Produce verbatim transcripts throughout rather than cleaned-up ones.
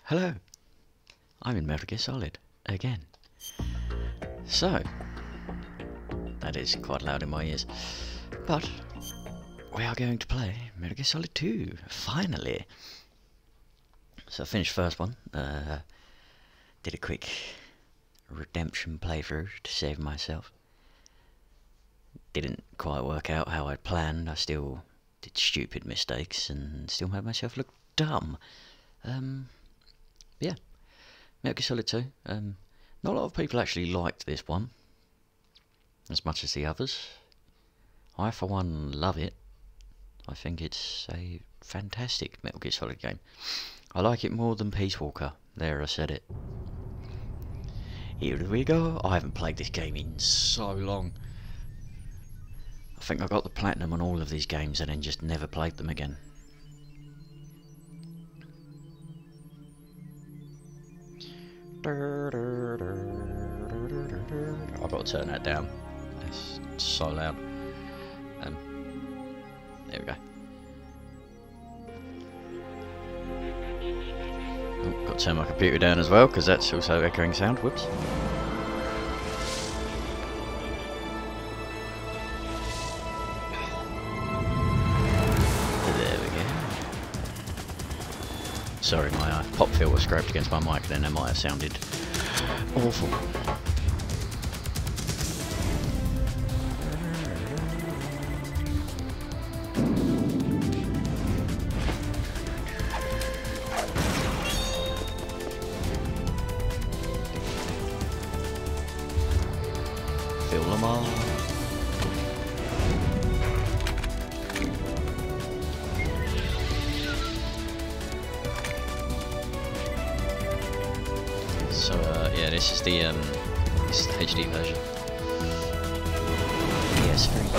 Hello, I'm in Metal Gear Solid, again. So, that is quite loud in my ears, but we are going to play Metal Gear Solid two, finally. So I finished the first one, uh, did a quick redemption playthrough to save myself. Didn't quite work out how I'd planned, I still did stupid mistakes and still made myself look dumb. Um, yeah, Metal Gear Solid two, um, not a lot of people actually liked this one as much as the others. I for one love it. I think it's a fantastic Metal Gear Solid game. I like it more than Peace Walker. There, I said it. Here we go. I haven't played this game in so long. I think I got the platinum on all of these games and then just never played them again. I've got to turn that down. It's so loud. Um, there we go. Oh, got to turn my computer down as well because that's also echoing sound. Whoops. There we go. Sorry, my uh, pop filter scraped against my mic, then it might have sounded awful. Fill them all. So uh, yeah, this is the um, this is the H D version. P S three.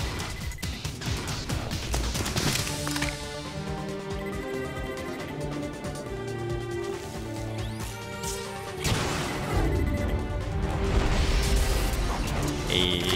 Hey.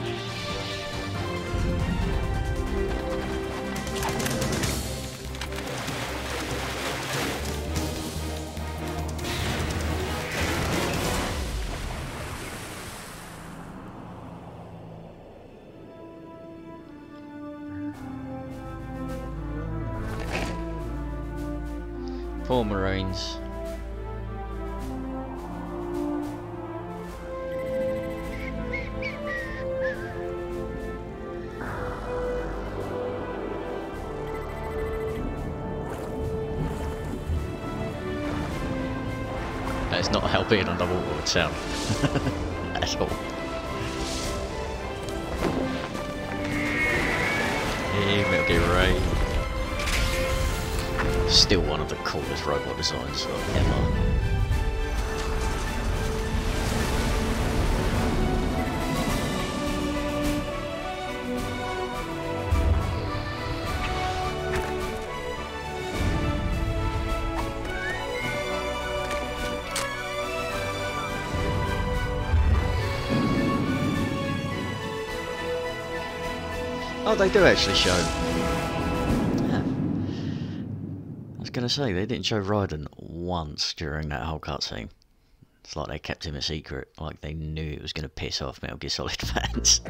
Poor Marines. It's not helping on the wall sound at all. Hey, Metal Gear Ray. Still one of the coolest robot designs ever. Oh, they do actually show. Yeah. I was going to say, they didn't show Raiden once during that whole cutscene. It's like they kept him a secret, like they knew it was going to piss off Metal Gear Solid fans.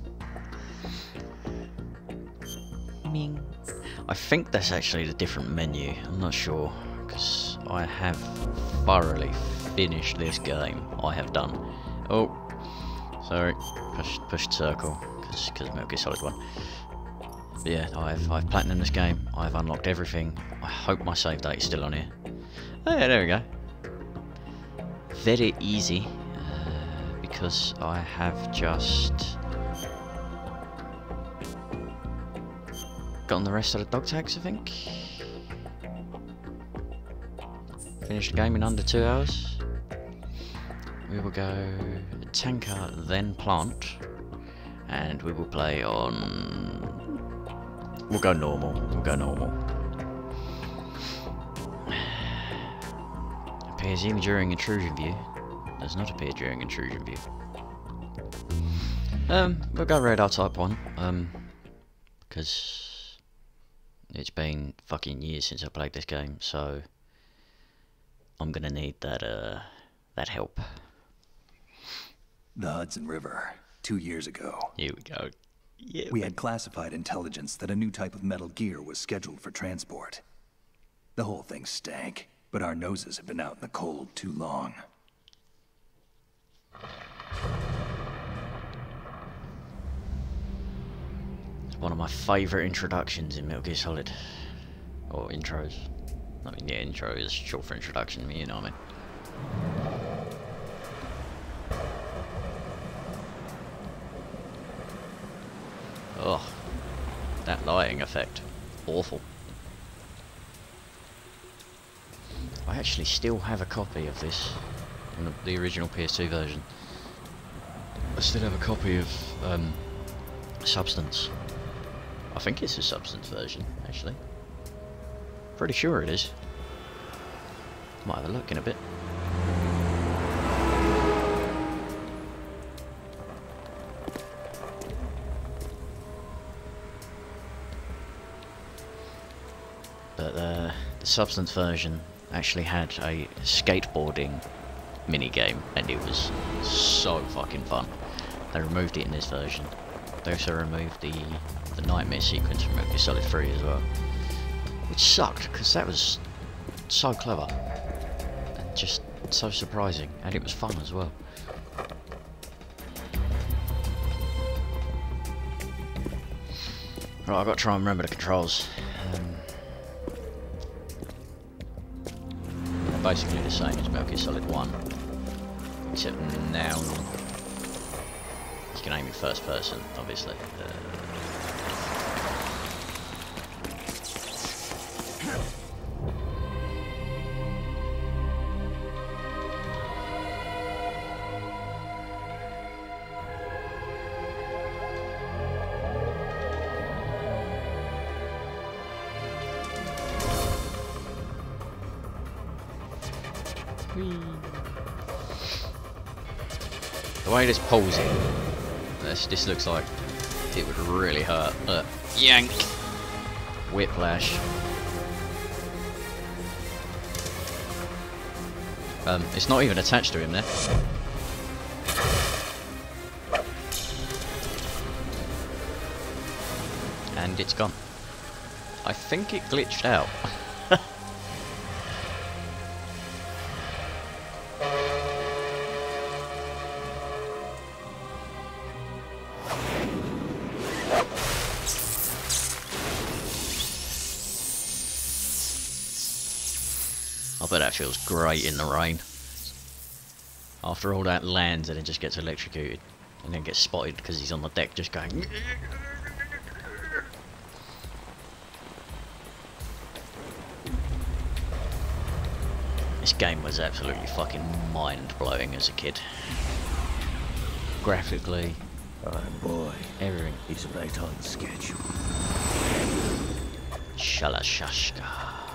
Ming. I think that's actually a different menu, I'm not sure, because I have thoroughly finished this game. I have done. Oh, sorry, push, pushed circle. Because Metal Gear Solid one. But yeah, I've, I've platinumed this game, I've unlocked everything. I hope my save date is still on here. Oh yeah, there we go. Very easy, uh, because I have just gotten the rest of the dog tags, I think. Finished the game in under two hours. We will go tanker, then plant. And we will play on... We'll go normal. We'll go normal. Appears even during intrusion view. Does not appear during intrusion view. Um, we'll go radar type one. Um, because it's been fucking years since I played this game, so I'm gonna need that, uh, that help. The Hudson River, two years ago. Here we go. Yeah, we man. had classified intelligence that a new type of metal gear was scheduled for transport. The whole thing stank, but our noses have been out in the cold too long. It's one of my favourite introductions in Metal Gear Solid. Or intros. I mean, yeah, intro is short for introduction, you know what I mean. Oh, that lighting effect. Awful. I actually still have a copy of this, in the, the original P S two version. I still have a copy of um, Substance. I think it's a Substance version, actually. Pretty sure it is. Might have a look in a bit. But uh, the Substance version actually had a skateboarding minigame, and it was so fucking fun. They removed it in this version. They also removed the the nightmare sequence from Metal Gear Solid three as well, which sucked because that was so clever and just so surprising, and it was fun as well. Right, I've got to try and remember the controls. Um, basically the same as Metal Gear Solid one, except now you can aim in first person, obviously. Uh, The way this pulls in, this, this looks like it would really hurt. Uh, yank! Whiplash. Um, it's not even attached to him there. And it's gone. I think it glitched out. I bet that feels great in the rain. After all that lands and it just gets electrocuted. And then gets spotted because he's on the deck just going... This game was absolutely fucking mind-blowing as a kid. Graphically. Oh boy. Everything. He's right on schedule. Shalashashka.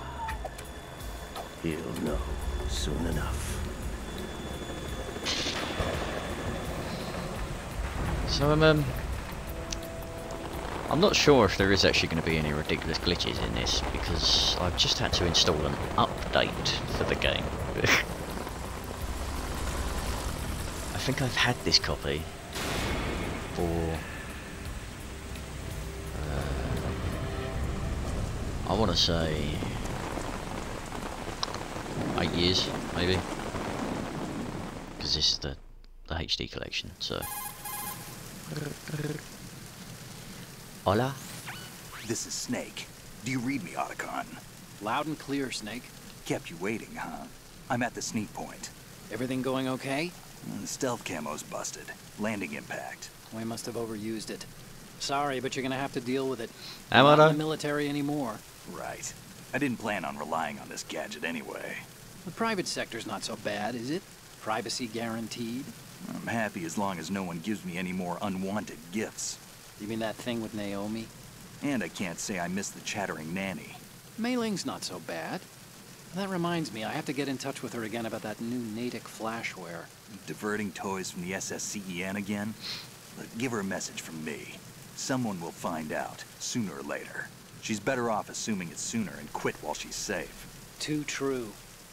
He'll know soon enough. So um, um, I'm not sure if there is actually going to be any ridiculous glitches in this, because I've just had to install an update for the game. I think I've had this copy for uh, I want to say eight years, maybe, because this is the the H D collection. So, hola. This is Snake. Do you read me, Otacon? Loud and clear, Snake. Kept you waiting, huh? I'm at the sneak point. Everything going okay? The stealth camo's busted. Landing impact. We must have overused it. Sorry, but you're gonna have to deal with it. Am I Not in though? the military anymore. Right. I didn't plan on relying on this gadget anyway. The private sector's not so bad, is it? Privacy guaranteed. I'm happy as long as no one gives me any more unwanted gifts. You mean that thing with Naomi? And I can't say I miss the chattering nanny. Mei Ling's not so bad. That reminds me, I have to get in touch with her again about that new Natick flashware. Diverting toys from the S S C E N again? Look, give her a message from me. Someone will find out, sooner or later. She's better off assuming it sooner and quit while she's safe. Too true.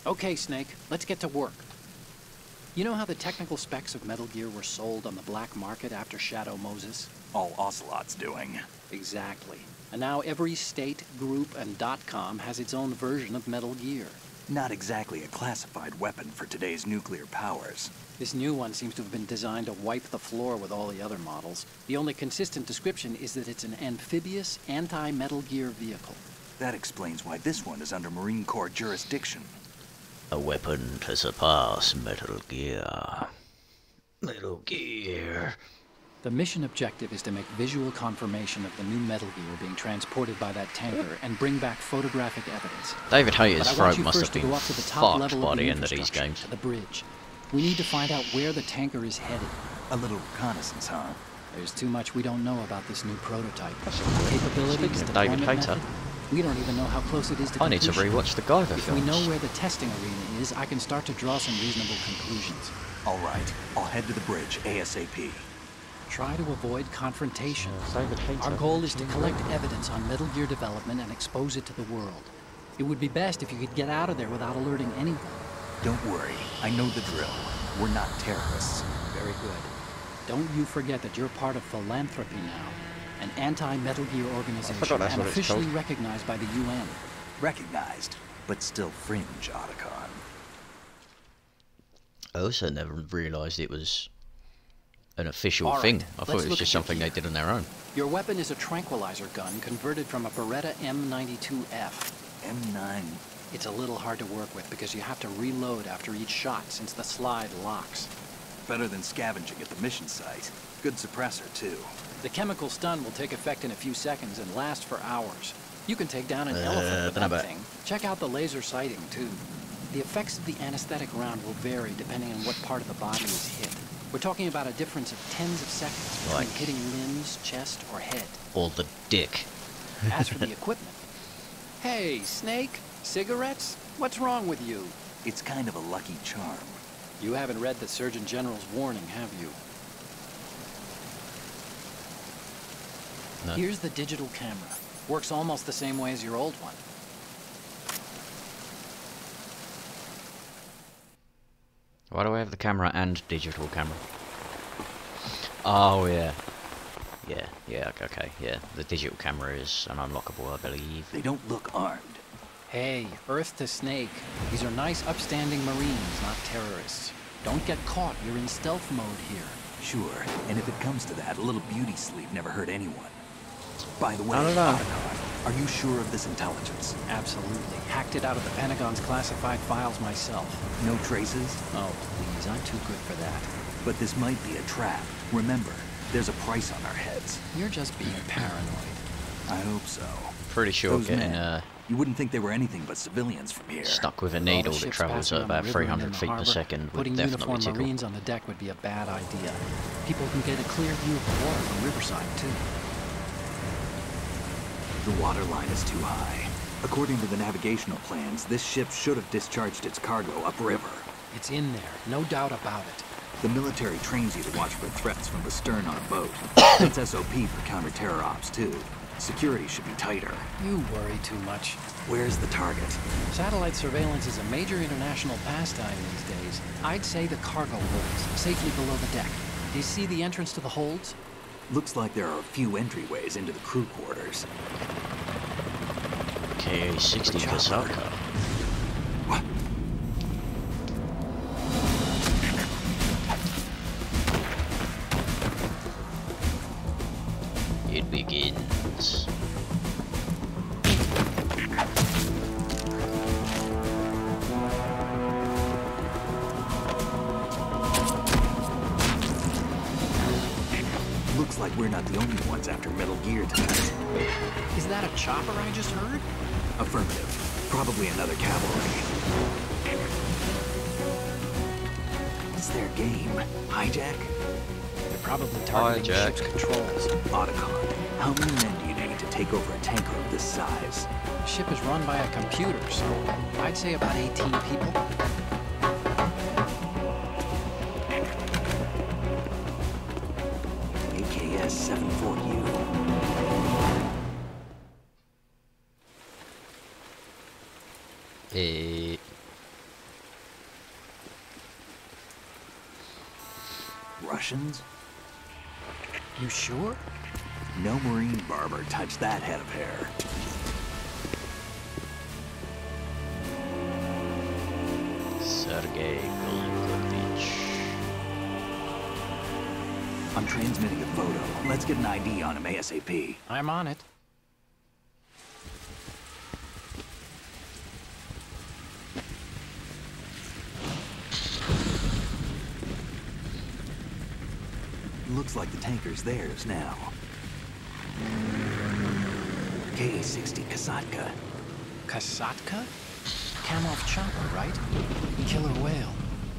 Okay, Snake, let's get to work. You know how the technical specs of Metal Gear were sold on the black market after Shadow Moses? All Ocelot's doing. Exactly. And now every state, group, and .com has its own version of Metal Gear. Not exactly a classified weapon for today's nuclear powers. This new one seems to have been designed to wipe the floor with all the other models. The only consistent description is that it's an amphibious, anti-Metal Gear vehicle. That explains why this one is under Marine Corps jurisdiction. A weapon to surpass Metal Gear. Metal Gear. The mission objective is to make visual confirmation of the new Metal Gear being transported by that tanker and bring back photographic evidence. David Hayter's But I want throat you must first have to been go up to the top fucked level by of the the end of these infrastructure, games. to the bridge. We need to find out where the tanker is headed. A little reconnaissance, huh? There's too much we don't know about this new prototype. Capabilities, Speaking of David deployment Hayter, method, we don't even know how close it is to I need to completion. rewatch the Guyver If we films. know where the testing arena is, I can start to draw some reasonable conclusions. All right, I'll head to the bridge ASAP. Try to avoid confrontation. Uh, David Hayter. Our goal is to collect evidence on Metal Gear development and expose it to the world. It would be best if you could get out of there without alerting anyone. Don't worry, I know the drill. We're not terrorists. Very good. Don't you forget that you're part of Philanthropy now, an anti-Metal Gear organization forgot that's and what it's officially called. recognized by the U N. Recognized, but still fringe, Otacon. I also never realised it was an official All thing. right, I thought let's it was look just at your something they gear. did on their own. Your weapon is a tranquilizer gun converted from a Beretta M ninety-two F. M nine. It's a little hard to work with because you have to reload after each shot since the slide locks. Better than scavenging at the mission site. Good suppressor, too. The chemical stun will take effect in a few seconds and last for hours. You can take down an Uh, elephant with dunno that about- thing. Check out the laser sighting, too. The effects of the anesthetic round will vary depending on what part of the body is hit. We're talking about a difference of tens of seconds between Like- hitting limbs, chest, or head. Or the dick. As for the equipment... Hey, Snake! Cigarettes? What's wrong with you? It's kind of a lucky charm. You haven't read the Surgeon General's warning, have you? No. Here's the digital camera. Works almost the same way as your old one. Why do I have the camera and digital camera? Oh, yeah. Yeah, yeah, okay, yeah. The digital camera is an unlockable, I believe. They don't look armed. Hey, Earth to Snake. These are nice, upstanding Marines, not terrorists. Don't get caught. You're in stealth mode here. Sure, and if it comes to that, a little beauty sleep never hurt anyone. By the way, I don't know. Otacon, are you sure of this intelligence? Absolutely. Hacked it out of the Pentagon's classified files myself. No traces? Oh, please. I'm too good for that. But this might be a trap. Remember, there's a price on our heads. You're just being paranoid. I hope so. Pretty sure Those getting men, uh, you wouldn't think they were anything but civilians from here. stuck with a With all the needle that ships travels passing at on the about river three and in hundred the feet per harbor, second would putting definitely uniformed tickle. Marines on the deck would be a bad idea. People can get a clear view of the water from Riverside, too. The water line is too high. According to the navigational plans, this ship should have discharged its cargo upriver. It's in there, no doubt about it. The military trains you to watch for threats from the stern on a boat. It's S O P for counter-terror ops, too. Security should be tighter. You worry too much. Where's the target? Satellite surveillance is a major international pastime these days. I'd say the cargo holds, safely below the deck. Do you see the entrance to the holds? Looks like there are a few entryways into the crew quarters. K A sixty Chopper. Kasaka. What? It begins. Looks like we're not the only ones after Metal Gear tonight. Is that a chopper I just heard? Affirmative. Probably another cavalry. What's their game? Hijack? They're probably targeting the Hijack. ship's controls. Otacon, how many men do you need to take over a tanker of this size? The ship is run by a computer, so I'd say about eighteen people. A K S seventy-four U. Eh, Russians? You sure? No Marine barber touched that head of hair. Sergei Golukovich. I'm transmitting a photo. Let's get an I D on him ASAP. I'm on it. Looks like the tanker's theirs now. K A sixty Kasatka. Kasatka? Kamov chopper, right? Killer whale.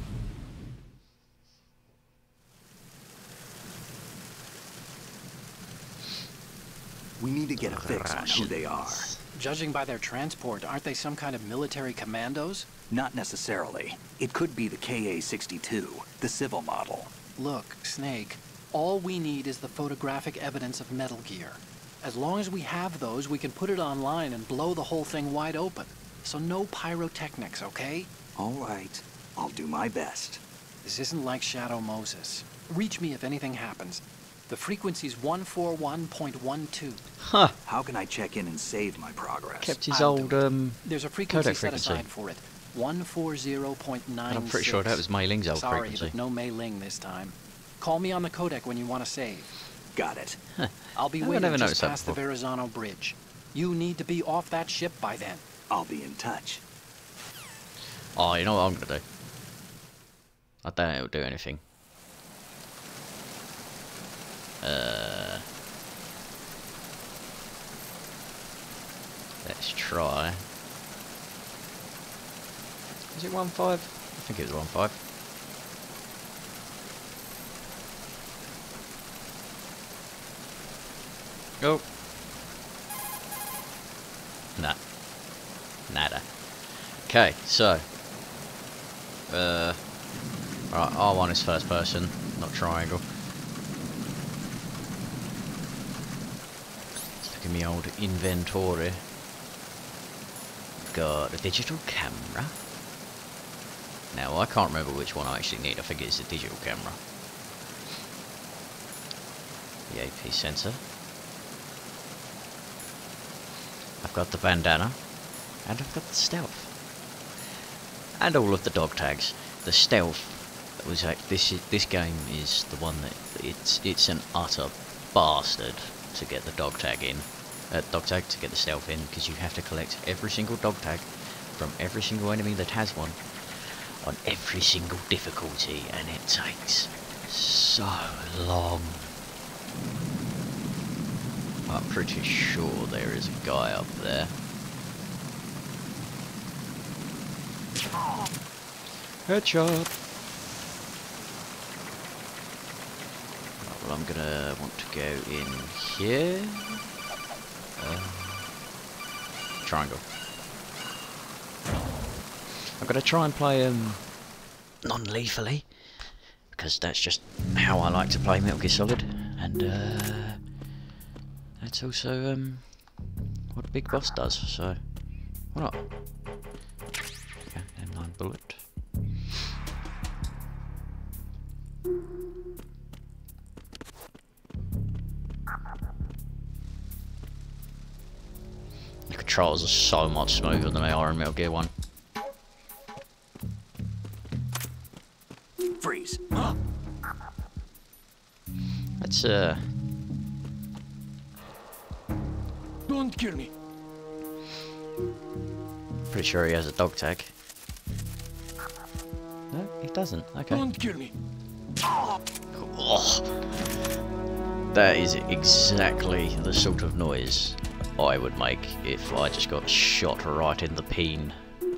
We need to get a fix on who they are. Judging by their transport, aren't they some kind of military commandos? Not necessarily. It could be the K A sixty-two, the civil model. Look, Snake, all we need is the photographic evidence of Metal Gear. As long as we have those, we can put it online and blow the whole thing wide open. So no pyrotechnics, okay? All right. I'll do my best. This isn't like Shadow Moses. Reach me if anything happens. The frequency's one forty-one point one two. Huh. How can I check in and save my progress? Kept his I'll old do it. um. There's a frequency Codec set frequency. aside for it. one forty point nine six. And I'm pretty sure that was Mei Ling's old Sorry, frequency. but no Mei Ling this time. Call me on the codec when you want to save. Got it. I'll be I've waiting never just noticed that past the before. Verrazano Bridge. You need to be off that ship by then. I'll be in touch. Oh, you know what I'm gonna do? I don't think it'll do anything. Uh, let's try. Is it one five? I think it was one five. Go. Nah. Nada. Okay, so. Uh. Right, R one is first person, not triangle. Let's look at my old inventory. Got a digital camera. Now, I can't remember which one I actually need. I think it's a digital camera. The A P sensor. I've got the bandana. And I've got the stealth. And all of the dog tags. The stealth was like this. Is, this game is the one that it's it's an utter bastard to get the dog tag in. Uh, dog tag to get the stealth in, because you have to collect every single dog tag from every single enemy that has one on every single difficulty, and it takes so long. I'm pretty sure there is a guy up there. Headshot. Right, well, I'm gonna want to go in here. Uh, triangle. I'm gonna try and play um non-lethally, because that's just how I like to play Metal Gear Solid, and uh, that's also um what a big boss does. So why not? Okay, M nine bullet. The controls are so much smoother than they are in Metal Gear one. Freeze. Let's uh Don't kill me. pretty sure he has a dog tag. No, he doesn't. Okay. Don't kill me. Oh, that is exactly the sort of noise I would make if I just got shot right in the peen.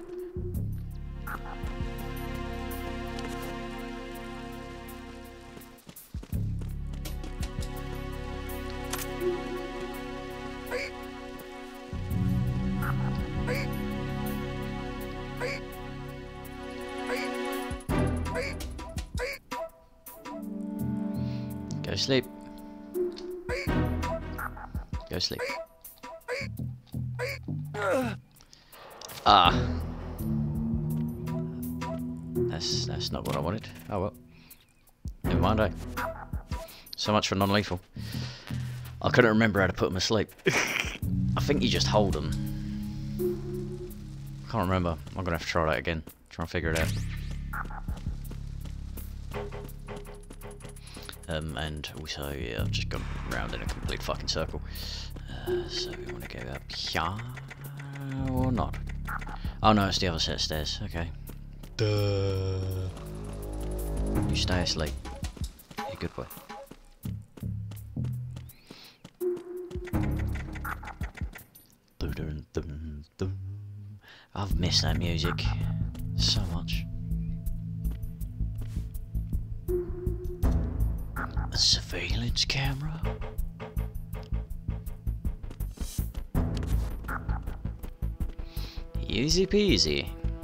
Go sleep. Go sleep. Ah. That's that's not what I wanted. Oh well. Never mind, eh? So much for non-lethal. I couldn't remember how to put them asleep. I think you just hold them. Can't remember. I'm gonna have to try that again. Try and figure it out. Um, and also, yeah, I've just gone round in a complete fucking circle. Uh, so we want to go up here or not? Oh no, it's the other set of stairs. Okay. Duh. You stay asleep. You're a good boy. I've missed that music so much. A surveillance camera? Easy peasy.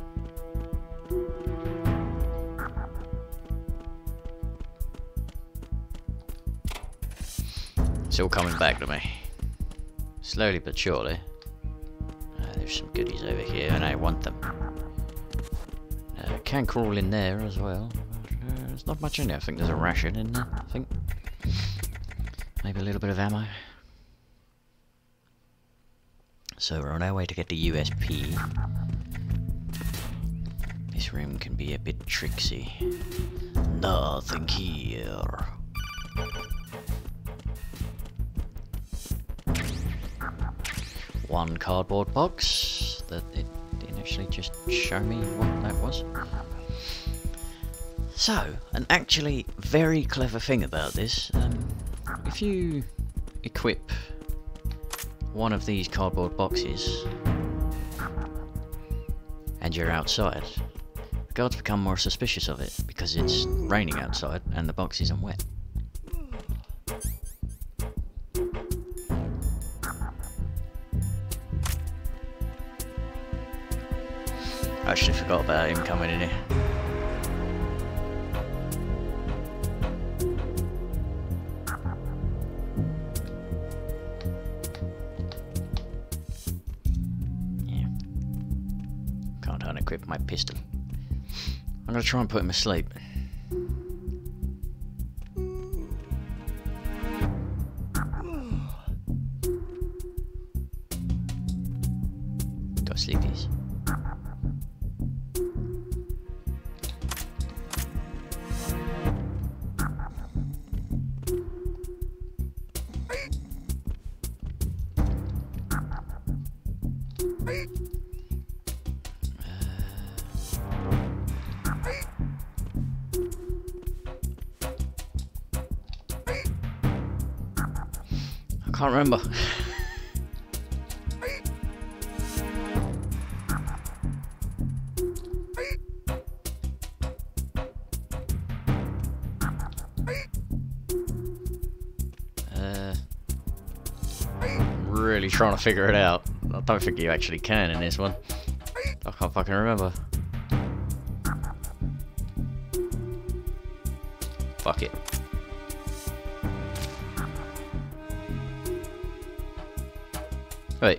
It's all coming back to me. Slowly but surely. Uh, there's some goodies over here and I want them. Uh, can crawl in there as well. But, uh, there's not much in there. I think there's a ration in there. I think. Maybe a little bit of ammo. So we're on our way to get the U S P. This room can be a bit tricksy. Nothing here. One cardboard box that it didn't actually just show me what that was. So, an actually very clever thing about this, um, if you equip one of these cardboard boxes and you're outside, the guards become more suspicious of it because it's raining outside and the box isn't wet. I actually forgot about him coming in here. Yeah. Can't unequip my pistol. I'm gonna try and put him asleep. Go sleepies. I can't remember. uh, I'm really trying to figure it out. I don't think you actually can in this one. I can't fucking remember. Fuck it. Wait.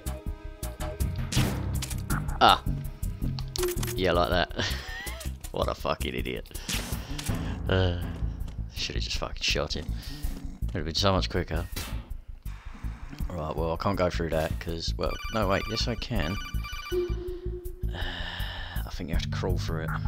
Ah. Yeah, like that. What a fucking idiot. Uh, should have just fucking shot him. Would have been so much quicker. Right, well, I can't go through that because, well, no, wait, yes, I can. Uh, I think you have to crawl through it.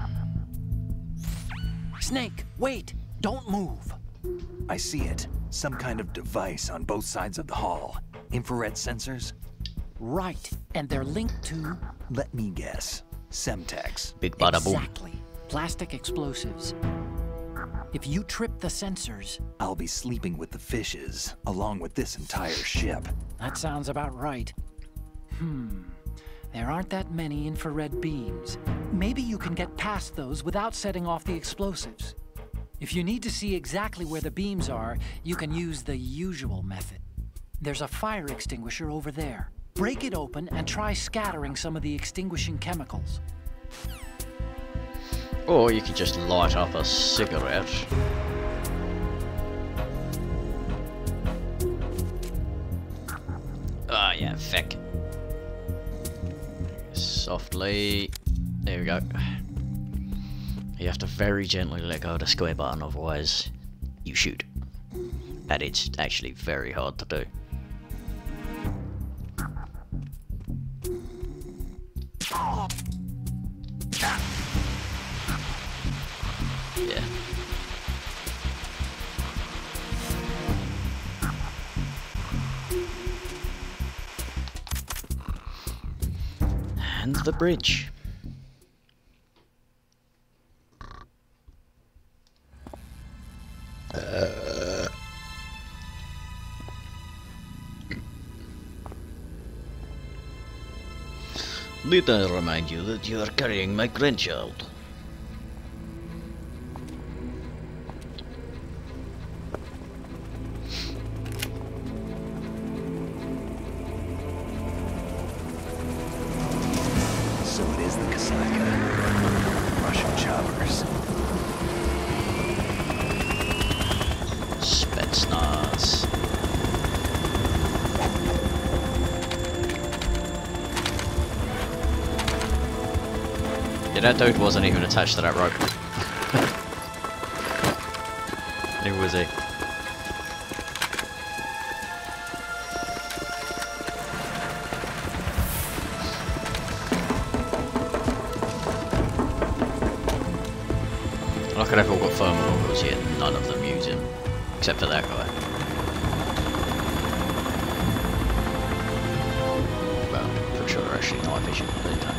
Snake, wait! Don't move! I see it. Some kind of device on both sides of the hall. Infrared sensors? Right, and they're linked to... Let me guess. Semtex. Big bada boom. Exactly. Plastic explosives. If you trip the sensors... I'll be sleeping with the fishes, along with this entire ship. That sounds about right. Hmm. There aren't that many infrared beams. Maybe you can get past those without setting off the explosives. If you need to see exactly where the beams are, you can use the usual method. There's a fire extinguisher over there. Break it open and try scattering some of the extinguishing chemicals. Or you could just light up a cigarette. Ah, yeah, feck. Softly. There we go. You have to very gently let go of the square button, otherwise you shoot. And it's actually very hard to do. Yeah. And the bridge. Uh. Need I remind you that you are carrying my grandchild? So it is the Kasaka. Russian choppers. Spetsnaz. Yeah, that dude wasn't even attached to that rope. Who was he? Like they've all got thermal goggles yet, none of them use him. Except for that guy. Well, I'm pretty sure they're actually night vision, but they don't.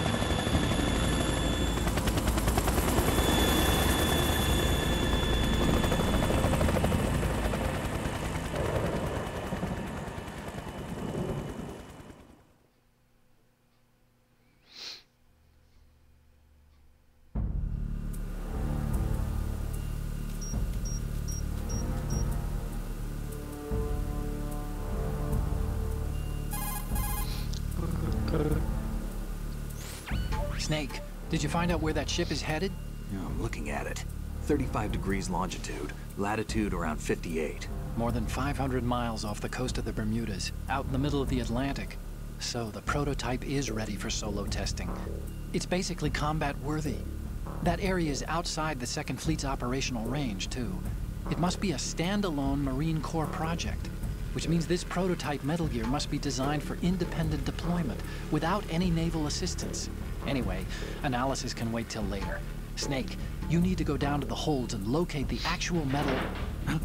Snake, did you find out where that ship is headed? Yeah, I'm looking at it. thirty-five degrees longitude, latitude around fifty-eight. More than five hundred miles off the coast of the Bermudas, out in the middle of the Atlantic. So the prototype is ready for solo testing. It's basically combat-worthy. That area is outside the Second Fleet's operational range, too. It must be a standalone Marine Corps project, which means this prototype Metal Gear must be designed for independent deployment, without any naval assistance. Anyway, analysis can wait till later. Snake, you need to go down to the holds and locate the actual metal... Huh?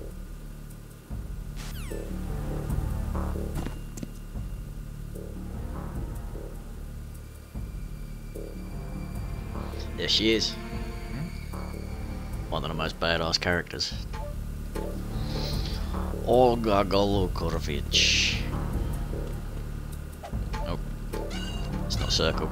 There she is. One of the most badass characters. Olga Golukovich. Nope. It's not a circle.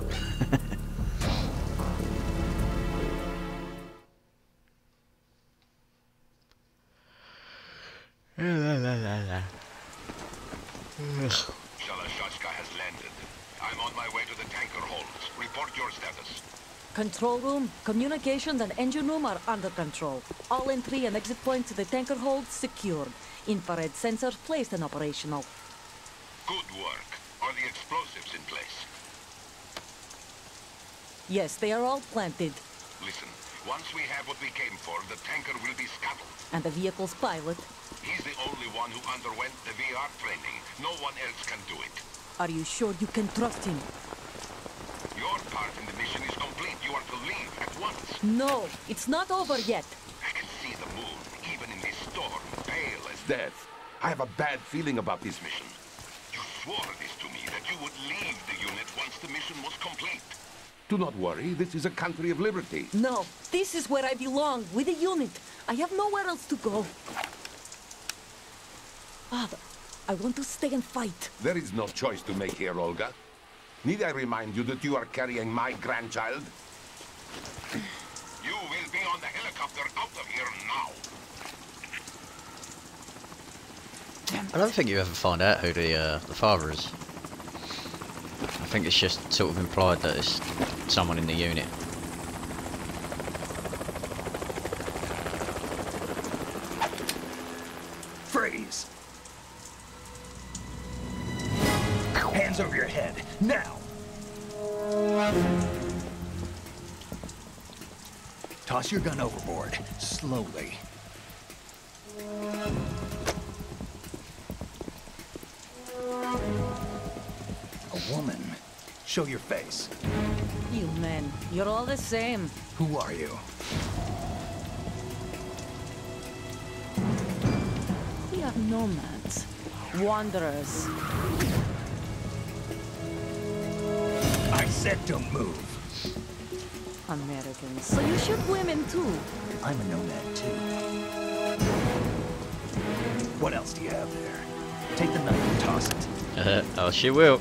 Shalashashka has landed. I'm on my way to the tanker holds. Report your status. Control room, communications and engine room are under control. All entry and exit points to the tanker hold secured. Infrared sensors placed and operational. Good work. Are the explosives in place? Yes, they are all planted. Listen, once we have what we came for, the tanker will be scuttled. And the vehicle's pilot. He's the only one who underwent the V R training. No one else can do it. Are you sure you can trust him? Your part in the mission is complete. You are to leave at once. No, it's not over yet. I can see the moon, even in this storm, pale as death. I have a bad feeling about this mission. You swore this to me, that you would leave the unit once the mission was complete. Do not worry, this is a country of liberty. No, this is where I belong, with the unit. I have nowhere else to go. Father, I want to stay and fight. There is no choice to make here, Olga. Need I remind you that you are carrying my grandchild? You will be on the helicopter out of here now. I don't think you ever find out who the uh, the father is. I think it's just sort of implied that it's someone in the unit. Freeze! Hands over your head, now! Toss your gun overboard, slowly. Show your face. You men, you're all the same. Who are you? We are nomads. Wanderers. I said don't move. Americans. So you shoot women too. I'm a nomad too. What else do you have there? Take the knife and toss it. Uh, oh, she will.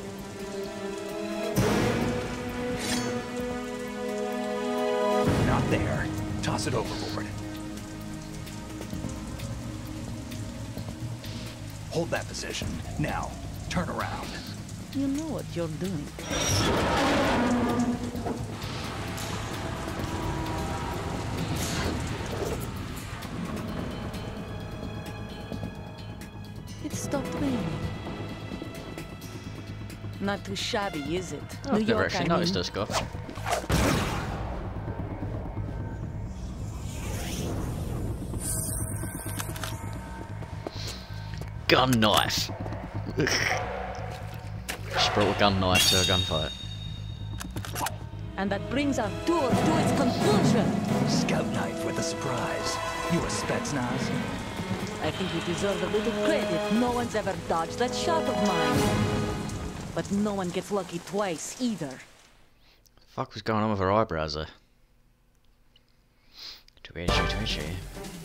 Not there. Toss it overboard. Hold that position. Now, turn around. You know what you're doing. It stopped raining. Not too shabby, is it? I've New never York, actually I noticed mean. this guy. Gun knife. Just brought a gun knife to a gunfight. And that brings our tour to its conclusion. Scout knife with a surprise. You a Spetsnaz? I think you deserve a little credit. No one's ever dodged that shot of mine. But no one gets lucky twice, either. Fuck was going on with her eyebrows there? Twitchy, twitchy.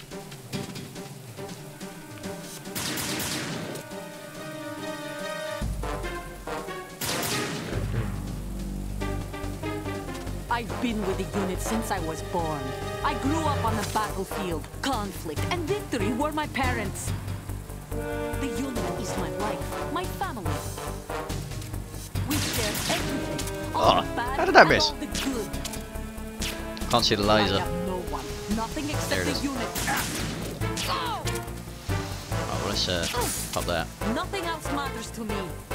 I've been with the unit since I was born. I grew up on the battlefield. Conflict and victory were my parents. The unit is my life, my family. We share everything. All Oh, the bad how did I and miss? all the good. Can't see the I laser. have no one. Nothing There except it the is. unit. Oh! Oh, well, let's uh, pop that. Nothing else matters to me.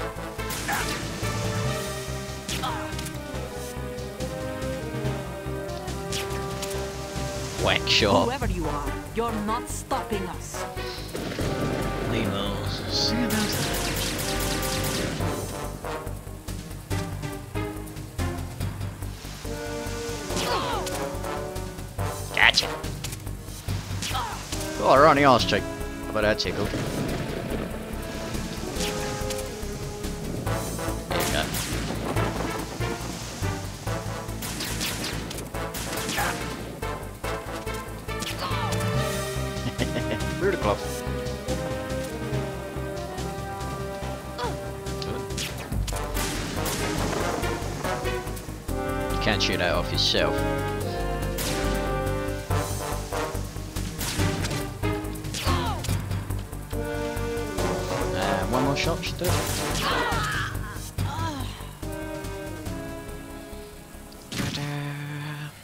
Whack shot. Whoever you are, you're not stopping us. Lemurs. See about that. Gotcha. Oh, right on the arse cheek. How about that tickle? There you go. Through the glove. You can't shoot that off yourself. And one more shot should do it. Ta-da.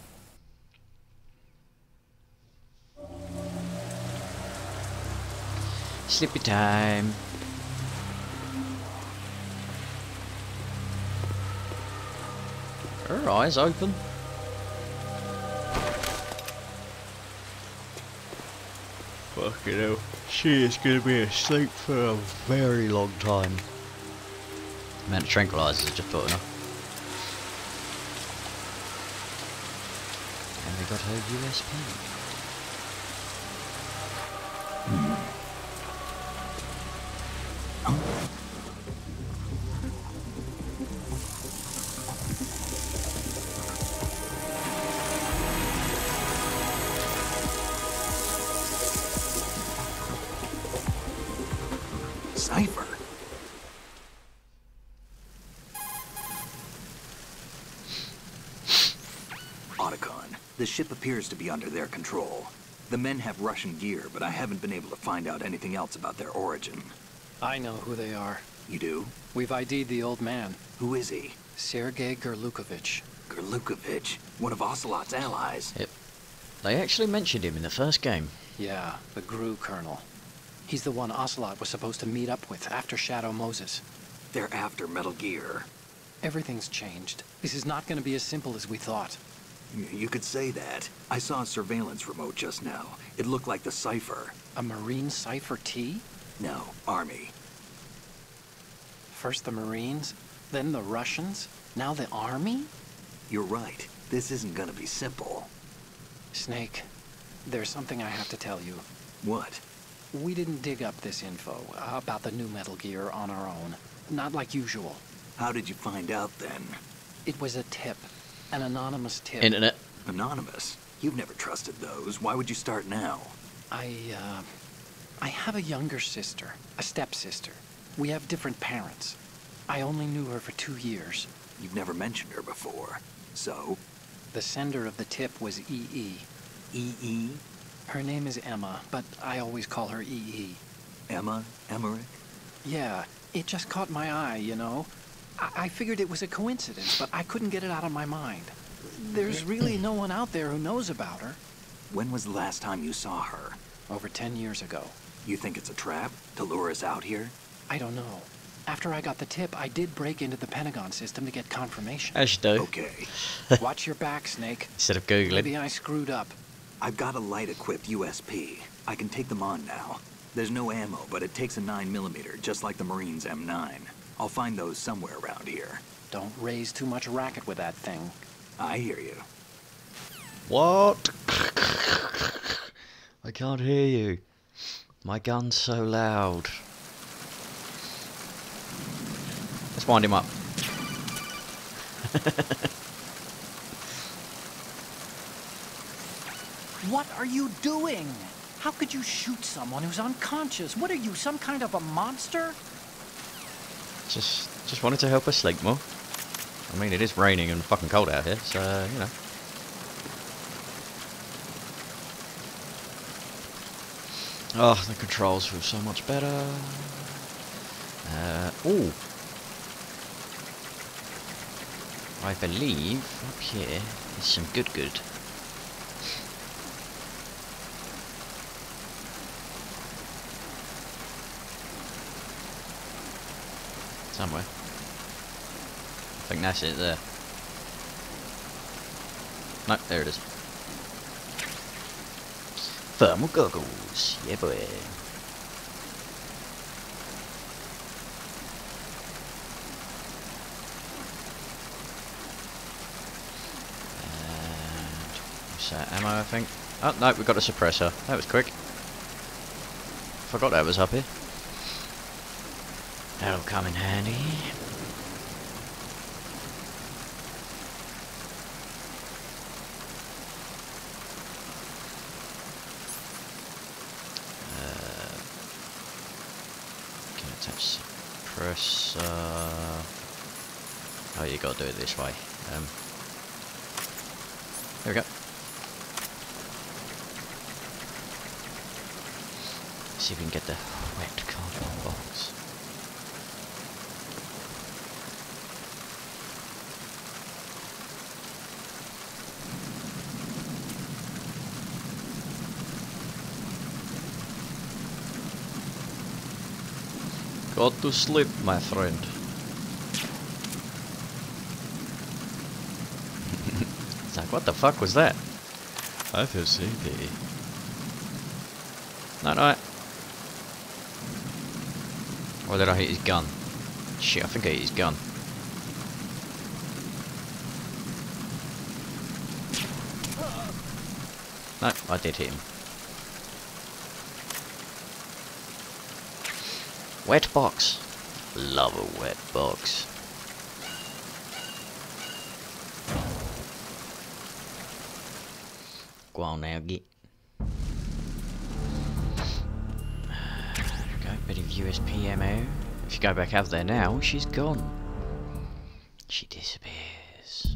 Sleepy time. Her eyes open. Fucking hell. She is gonna be asleep for a very long time. The amount of tranquilizers I just put on her. And we got her U S P. Cipher. Otacon, the ship appears to be under their control. The men have Russian gear, but I haven't been able to find out anything else about their origin. I know who they are. You do? We've ID'd the old man, Who is he? Sergei Gerlukovich. Gerlukovich, one of Ocelot's allies. Yep. They actually mentioned him in the first game. Yeah, the G R U colonel. He's the one Ocelot was supposed to meet up with after Shadow Moses. They're after Metal Gear. Everything's changed. This is not going to be as simple as we thought. Y- You could say that. I saw a surveillance remote just now. It looked like the Cipher. A Marine Cipher T? No, Army. First the Marines, Then the Russians, now the army? You're right. This isn't gonna be simple. Snake, there's something I have to tell you. What? We didn't dig up this info about the new Metal Gear on our own. Not like usual. How did you find out then? It was a tip. An anonymous tip. Internet. Anonymous? You've never trusted those. Why would you start now? I, uh... I have a younger sister. A stepsister. We have different parents. I only knew her for two years. You've never mentioned her before. So? The sender of the tip was E E. E E? Her name is Emma, but I always call her E E. Emma? Emmerich? Yeah, it just caught my eye, you know? I, I figured it was a coincidence, but I couldn't get it out of my mind. There's really no one out there who knows about her. When was the last time you saw her? Over ten years ago. You think it's a trap? To lure us out here? I don't know. After I got the tip, I did break into the Pentagon system to get confirmation. As you do. Okay. Watch your back, Snake. Instead of Googling. Maybe I screwed up. I've got a light-equipped U S P. I can take them on now. There's no ammo, but it takes a nine millimeter, just like the Marines' M nine. I'll find those somewhere around here. Don't raise too much racket with that thing. I hear you. What? I can't hear you. My gun's so loud. Let's wind him up. What are you doing? How could you shoot someone who's unconscious? What are you, some kind of a monster? Just, just wanted to help her sleep more. I mean, it is raining and fucking cold out here, so, you know. Oh, the controls feel so much better. Uh, ooh. I believe up here is some good good. Somewhere. I think that's it there. No, there it is. Thermal goggles, yeah boy. And what's that, ammo I think? Oh no, we got a suppressor. That was quick. Forgot that was up here. That'll come in handy. Press, uh... oh, you gotta do it this way. Um, there we go. See if we can get the wet cardboard box. Got to sleep, my friend. It's like, what the fuck was that? I feel sleepy. Night night. Or did I hit his gun? Shit, I think I hit his gun. No, I did hit him. Wet box. Love a wet box. Go on now, get. There we go, bit of U S P ammo. If you go back out there now, she's gone. She disappears.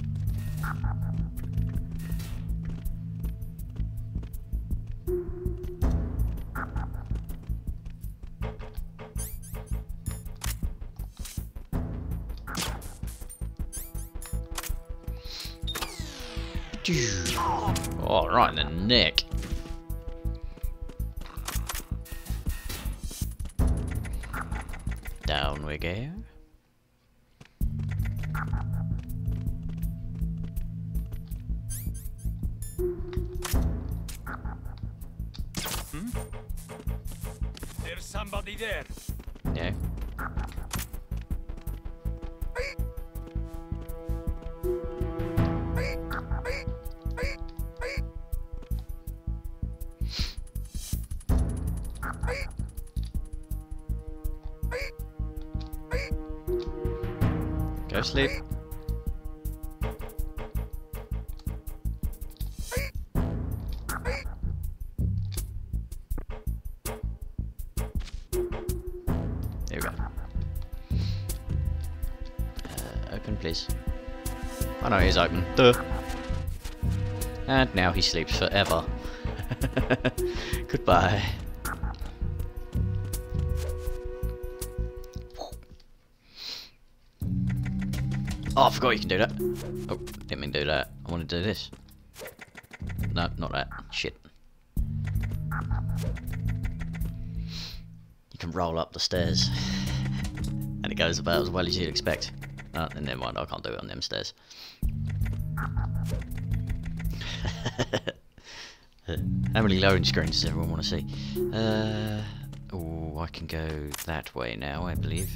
Oh, right in the neck. Down we go. Hmm? There's somebody there. Yeah. Go sleep. There we go. Uh, open, please. Oh no, it is open. Duh. And now he sleeps forever. Goodbye. Oh, I forgot you can do that. Oh, didn't mean to do that. I want to do this. No, not that. Shit. You can roll up the stairs. And it goes about as well as you'd expect. Oh, and never mind, I can't do it on them stairs. How many loading screens does everyone want to see? Uh, oh, I can go that way now, I believe.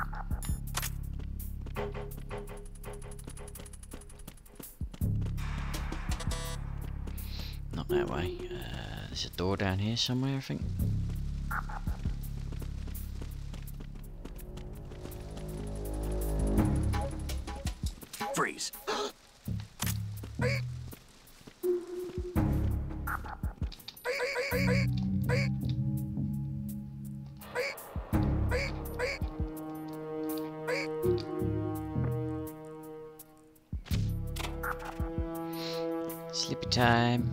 Not that way. Uh, there's a door down here somewhere, I think. Freeze. Sleepy time.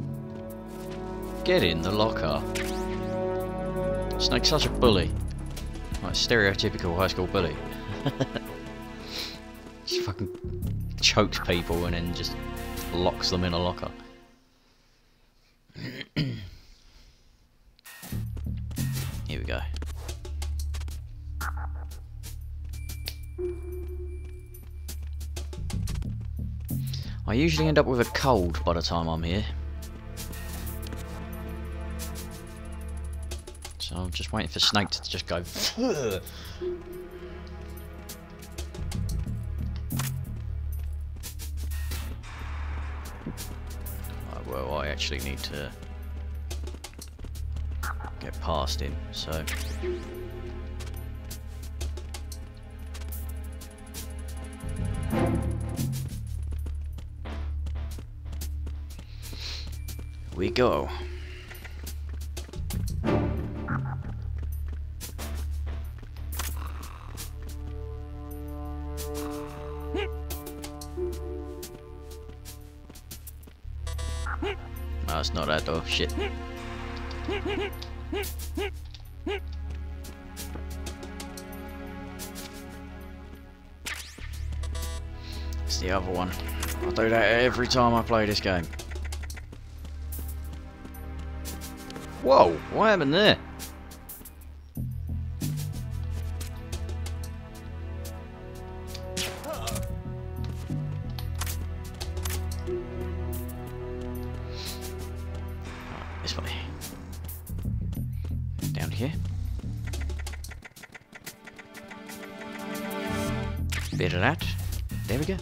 Get in the locker. Snake's such a bully. Like stereotypical high school bully. Just fucking chokes people and then just locks them in a locker. Here we go. I usually end up with a cold by the time I'm here. So I'm just waiting for Snake to just go. Ugh. Right, well, I actually need to get past him, so. We go. No, it's not that door. Shit. It's the other one. I do that every time I play this game. Whoa, what happened there? Right, this way. Down here. Bit of that. There we go.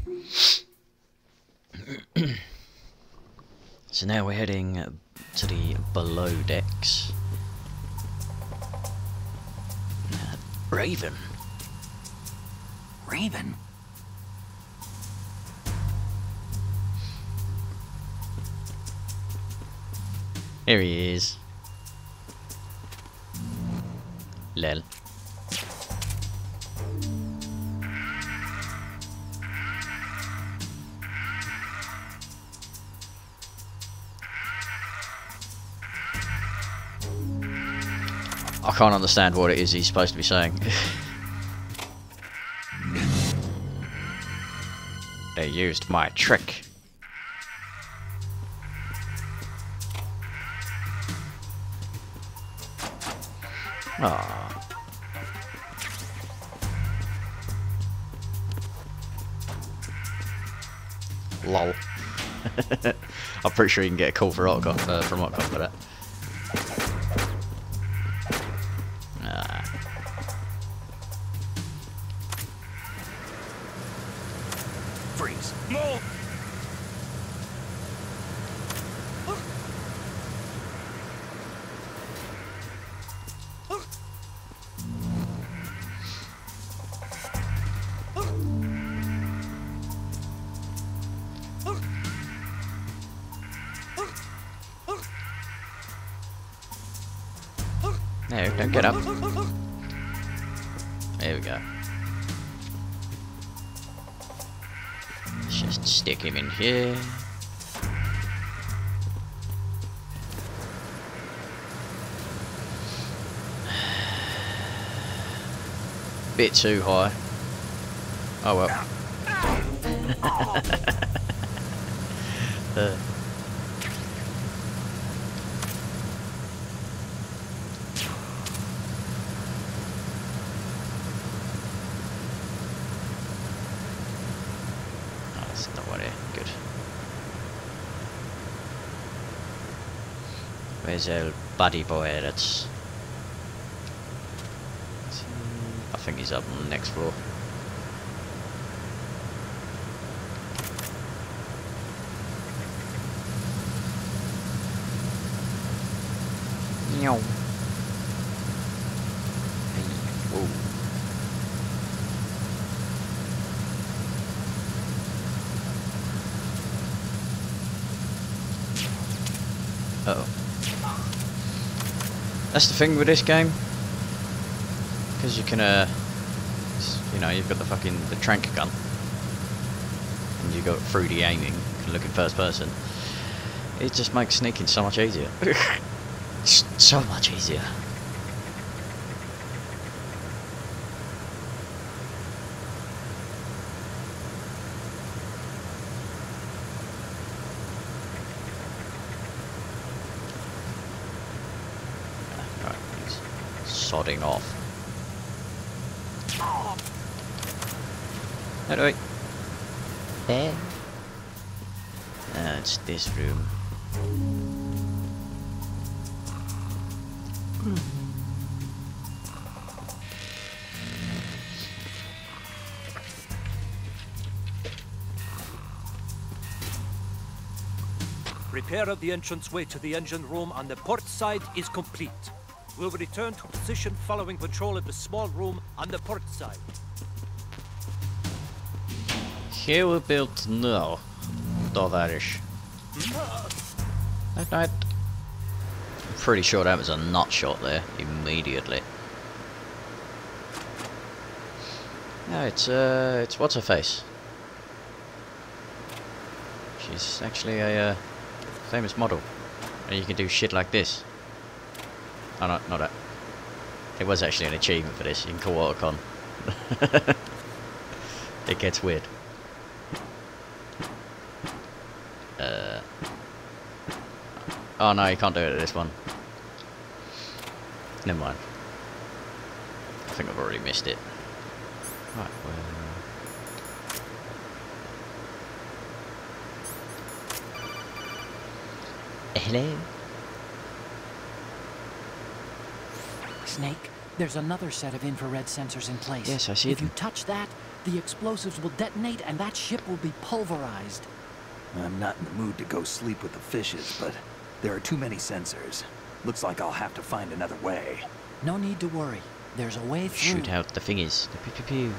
So now we're heading to the below decks. Uh, Raven. Raven? Here he is. Lel. I can't understand what it is he's supposed to be saying. They used my trick. Ah. Lol. I'm pretty sure you can get a call for Otcon, uh, from Otcon for that. Freeze. No! No, don't get up. There we go. Let's just stick him in here. Bit too high. Oh well. uh. Oh, that's not what it. Good. Where's old buddy boy? That's. I think he's up on the next floor. Meow. Hey, whoa. Uh oh. That's the thing with this game. Because you can, uh, you know, you've got the fucking, the trank gun. And you got through the aiming, you can look in first person. It just makes sneaking so much easier. It's so much easier. Right, he's sodding off. No, no, wait. There. Uh, it's this room. Repair of the entranceway to the engine room on the port side is complete. We'll return to position following control of the small room on the port side. Here we built no. Dovarish. That night. I'm pretty sure that was a nut shot there immediately. No, it's uh, it's what's her face. She's actually a uh, famous model, and you can do shit like this. Oh no, not that. It was actually an achievement for this. You can call Autocon. It gets weird. Uh. Oh no, you can't do it at this one. Never mind. I think I've already missed it. Right, well. Hello? Snake, there's another set of infrared sensors in place. Yes, I see If them. you touch that, the explosives will detonate and that ship will be pulverized. I'm not in the mood to go sleep with the fishes, but there are too many sensors. Looks like I'll have to find another way. No need to worry. There's a way through. Shoot out the thingies. The pew pew pew.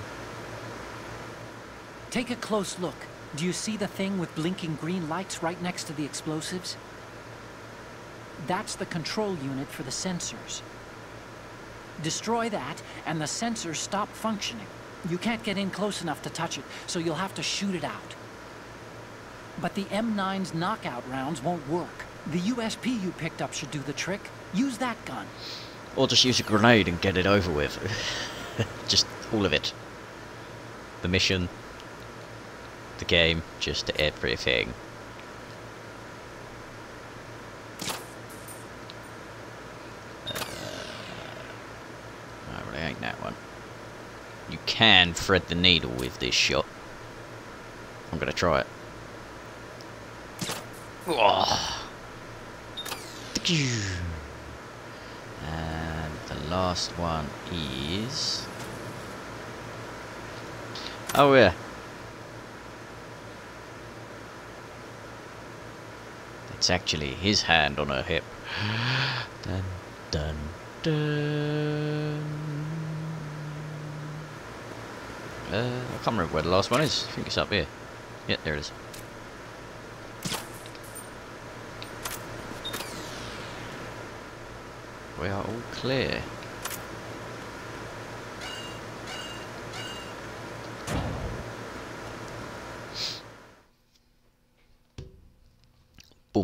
Take a close look. Do you see the thing with blinking green lights right next to the explosives? That's the control unit for the sensors. Destroy that, and the sensors stop functioning. You can't get in close enough to touch it, so you'll have to shoot it out. But the M nine's knockout rounds won't work. The U S P you picked up should do the trick. Use that gun. Or just use a grenade and get it over with. Just all of it. The mission, the game, just everything. Uh, no, really ain't that one. You can thread the needle with this shot. I'm gonna try it. Oh. And the last one is... Oh yeah. It's actually his hand on her hip. Dun dun dun. Uh, I can't remember where the last one is. I think it's up here. Yeah, there it is. we are all clear. Boom.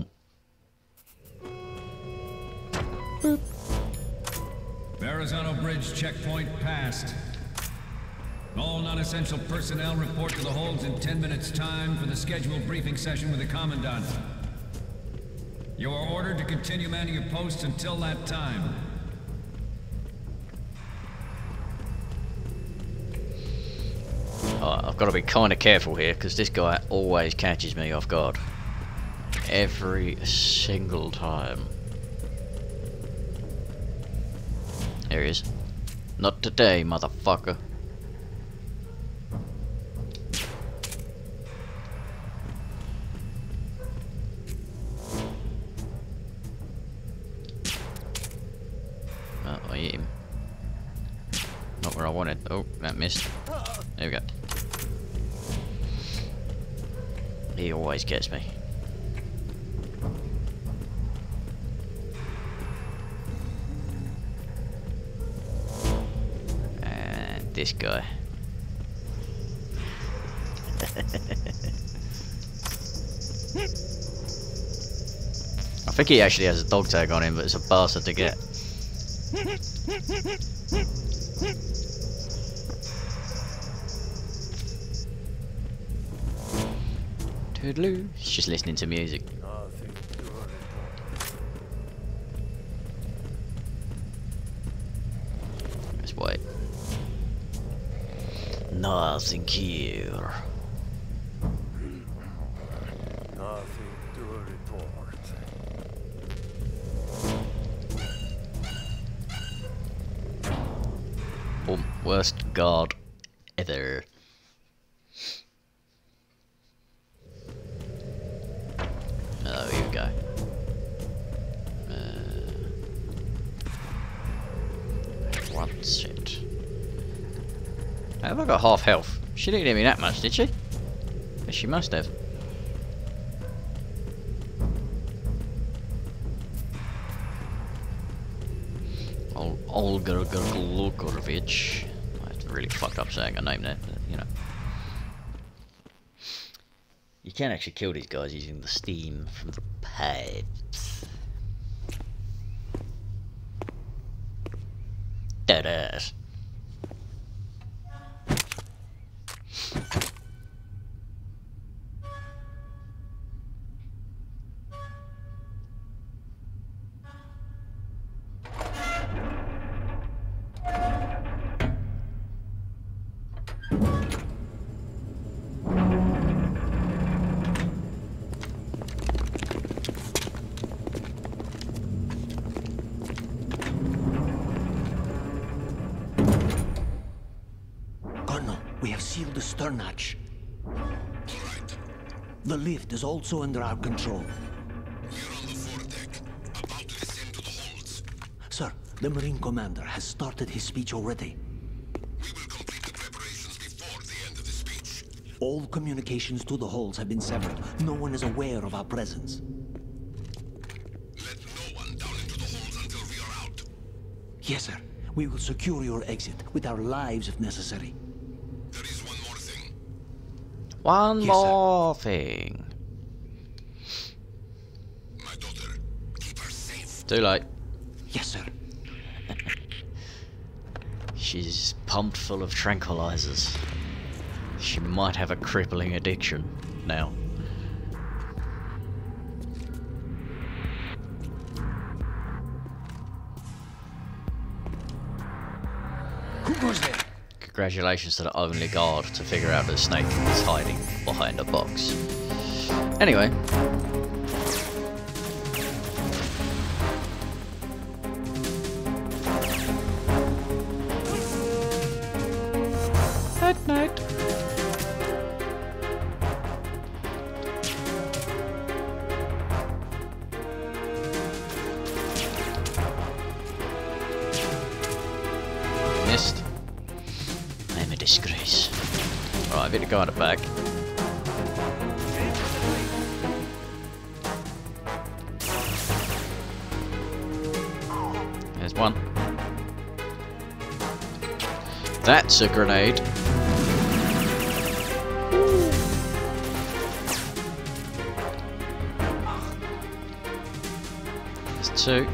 Boop. Verrazano Bridge checkpoint passed. All non-essential personnel report to the holds in ten minutes' time for the scheduled briefing session with the Commandant. You are ordered to continue manning your posts until that time. Oh, I've got to be kind of careful here, because this guy always catches me off guard. Every single time. There he is. Not today, motherfucker. Oh, I hit him. Not where I wanted. Oh, that missed. There we go. He always gets me. And this guy. I think he actually has a dog tag on him, but it's a bastard to get. Toodaloo. He's just listening to music. Let's wait. Nothing here. Nothing to report. Boom. Worst guard ever. Oh, here we go. Uh, what's it? How have I got half health? She didn't hit me that much, did she? Yes, she must have. Ol Olga Gurglukovic. I really fucked up saying her name there, but, you know. You can actually kill these guys using the steam from the pipes. Dead ass. We have sealed the stern hatch. The lift is also under our control. We're on the foredeck, about to descend to the holds. Sir, the Marine Commander has started his speech already. We will complete the preparations before the end of the speech. All communications to the holds have been severed. No one is aware of our presence. Let no one down into the holds until we are out. Yes, sir. We will secure your exit with our lives if necessary. There is one more thing. One Yes, more thing. My daughter, keep her safe. Too late. Yes, sir. She's pumped full of tranquilizers. She might have a crippling addiction now. Who goes there? Congratulations to the only guard to figure out that Snake is hiding behind a box. Anyway. At night. Missed. I am a disgrace. Right, I better go on the back. There's one. That's a grenade. That's two.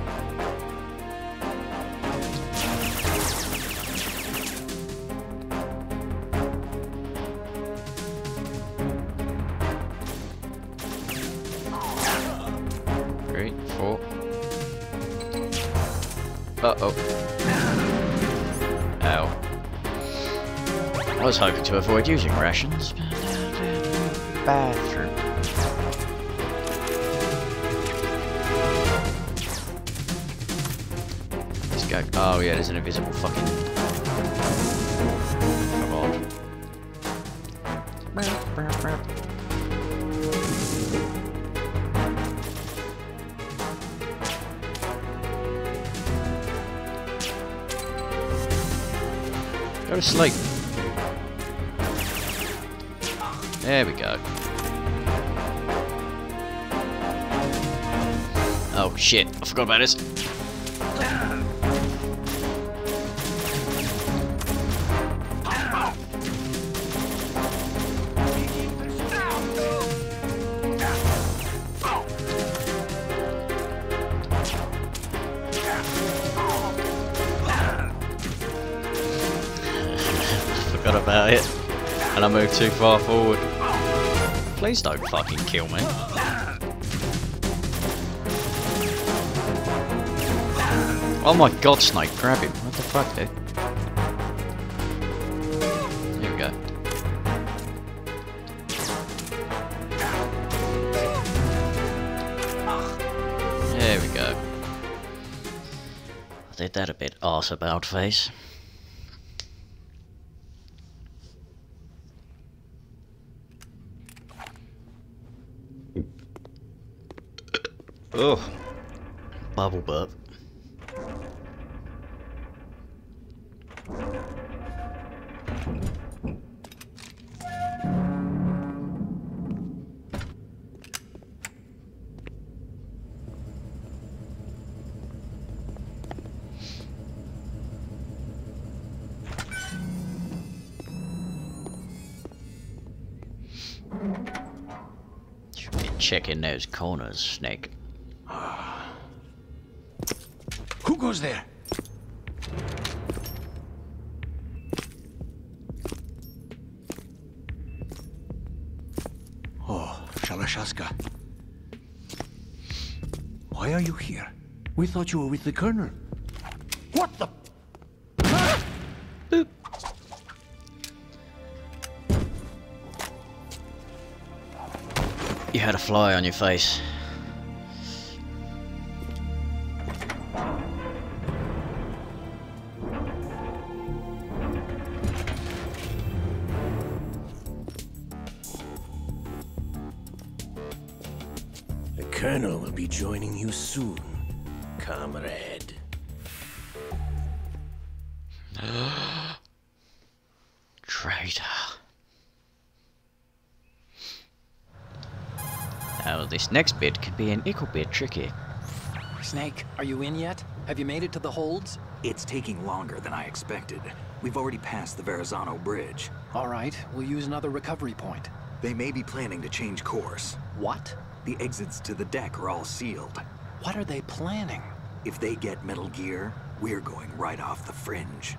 Three, four. Uh-oh. Ow. I was hoping to avoid using rations, but uh, bathroom. Let's go. Oh yeah, there's an invisible fucking. Come on. Go to sleep. There we go. Oh shit, I forgot about this. Forgot about it. And I moved too far forward. Please don't fucking kill me. Oh my god, Snake, grab him. What the fuck, dude? Here we go. There we go. I did that a bit arse about face. Oh, bubble burp. Should be checking those corners, Snake. Who goes there? Oh, Shalashaska. Why are you here? We thought you were with the Colonel. What the? Boop. You had a fly on your face. The Colonel will be joining you soon, comrade. Traitor. Now this next bit could be an ickle bit tricky. Snake, are you in yet? Have you made it to the holds? It's taking longer than I expected. We've already passed the Verrazano Bridge. All right, we'll use another recovery point. They may be planning to change course. What? The exits to the deck are all sealed. What are they planning? If they get Metal Gear, we're going right off the fringe.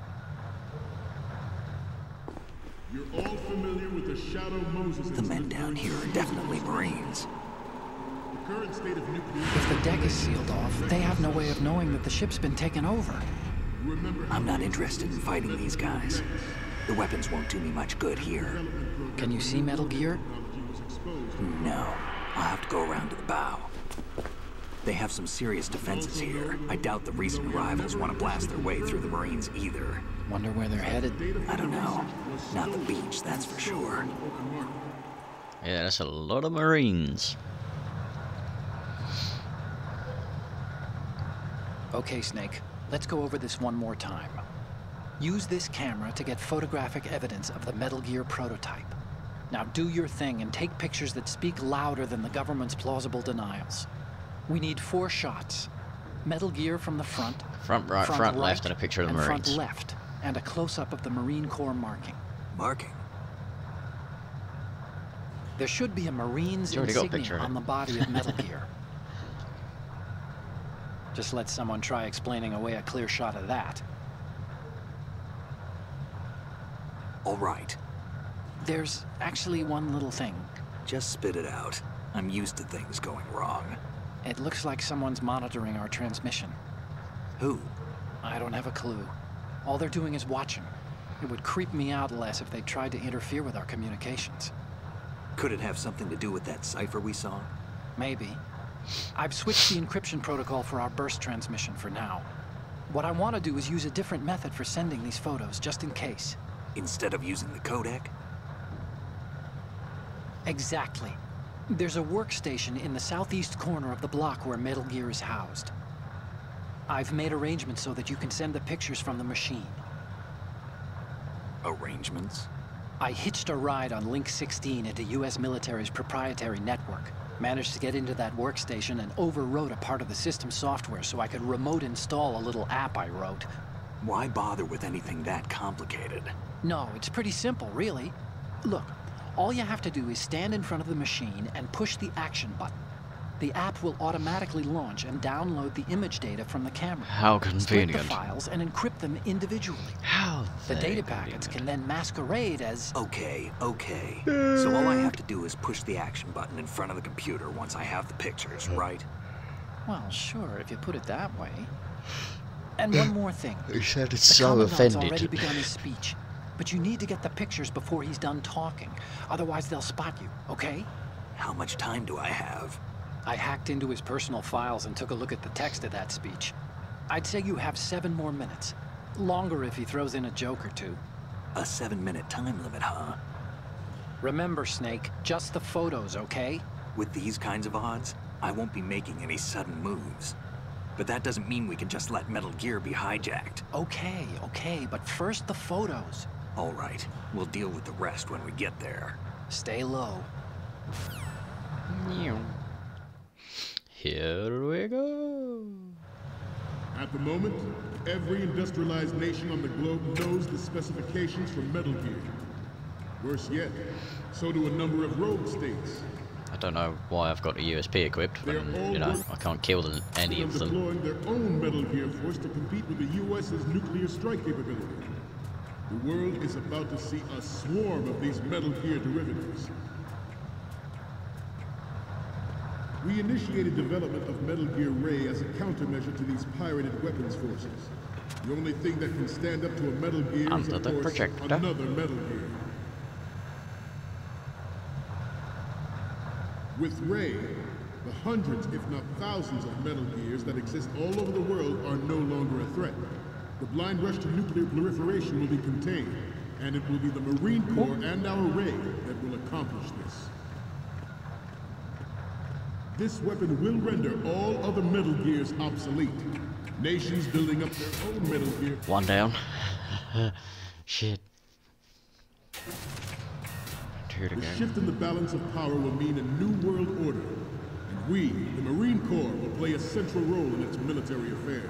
You're all familiar with the Shadow Moses. The men down here are definitely Marines. The current state of nuclear... If the deck is sealed off, they have no way of knowing that the ship's been taken over. I'm not interested in fighting these guys. The weapons won't do me much good here. Can you see Metal Gear? No. I'll have to go around to the bow. They have some serious defenses here. I doubt the recent arrivals want to blast their way through the Marines either. Wonder where they're headed. I don't know. Not the beach, that's for sure. Yeah, that's a lot of Marines. Okay, Snake. Let's go over this one more time. Use this camera to get photographic evidence of the Metal Gear prototype. Now do your thing and take pictures that speak louder than the government's plausible denials. We need four shots. Metal Gear from the front. Front right, front, front left, right, and a picture of the and Marines. Front left, and a close-up of the Marine Corps marking. Marking? There should be a Marine's You already got a picture insignia of it. on the body of Metal Gear. Just let someone try explaining away a clear shot of that. All right. There's actually one little thing. Just spit it out. I'm used to things going wrong. It looks like someone's monitoring our transmission. Who? I don't have a clue. All they're doing is watching. It would creep me out less if they tried to interfere with our communications. Could it have something to do with that cipher we saw? Maybe. I've switched the encryption protocol for our burst transmission for now. What I want to do is use a different method for sending these photos, just in case. Instead of using the codec? Exactly. There's a workstation in the southeast corner of the block where Metal Gear is housed. I've made arrangements so that you can send the pictures from the machine. Arrangements? I hitched a ride on Link sixteen into U S military's proprietary network. Managed to get into that workstation and overwrote a part of the system software so I could remote install a little app I wrote. Why bother with anything that complicated? No, it's pretty simple, really. Look, all you have to do is stand in front of the machine and push the action button. The app will automatically launch and download the image data from the camera. How Split convenient. the files and encrypt them individually. How The very data packets convenient. can then masquerade as... Okay, okay. So all I have to do is push the action button in front of the computer once I have the pictures, right? Well, sure, if you put it that way. And one more thing. He sounded The so Commandant's already offended. begun his speech. But you need to get the pictures before he's done talking. Otherwise, they'll spot you, okay? How much time do I have? I hacked into his personal files and took a look at the text of that speech. I'd say you have seven more minutes. Longer if he throws in a joke or two. A seven-minute time limit, huh? Remember, Snake, just the photos, okay? With these kinds of odds, I won't be making any sudden moves. But that doesn't mean we can just let Metal Gear be hijacked. Okay, okay, but first the photos. All right, we'll deal with the rest when we get there. Stay low. Here we go. At the moment, every industrialized nation on the globe knows the specifications for Metal Gear. Worse yet, so do a number of rogue states. I don't know why I've got a U S P equipped, but you know, I can't kill them, any of them. deploying their own Metal Gear force to compete with the U S's nuclear strike capability. The world is about to see a swarm of these Metal Gear derivatives. We initiated development of Metal Gear Ray as a countermeasure to these pirated weapons forces. The only thing that can stand up to a Metal Gear is, Under of the course, projector. another Metal Gear. With Ray, the hundreds, if not thousands, of Metal Gears that exist all over the world are no longer a threat. The blind rush to nuclear proliferation will be contained, and it will be the Marine Corps and our Ray that will accomplish this. This weapon will render all other Metal Gears obsolete. Nations building up their own Metal Gear. One down. Shit. Two to The go. shift in the balance of power will mean a new world order, and we, the Marine Corps, will play a central role in its military affairs.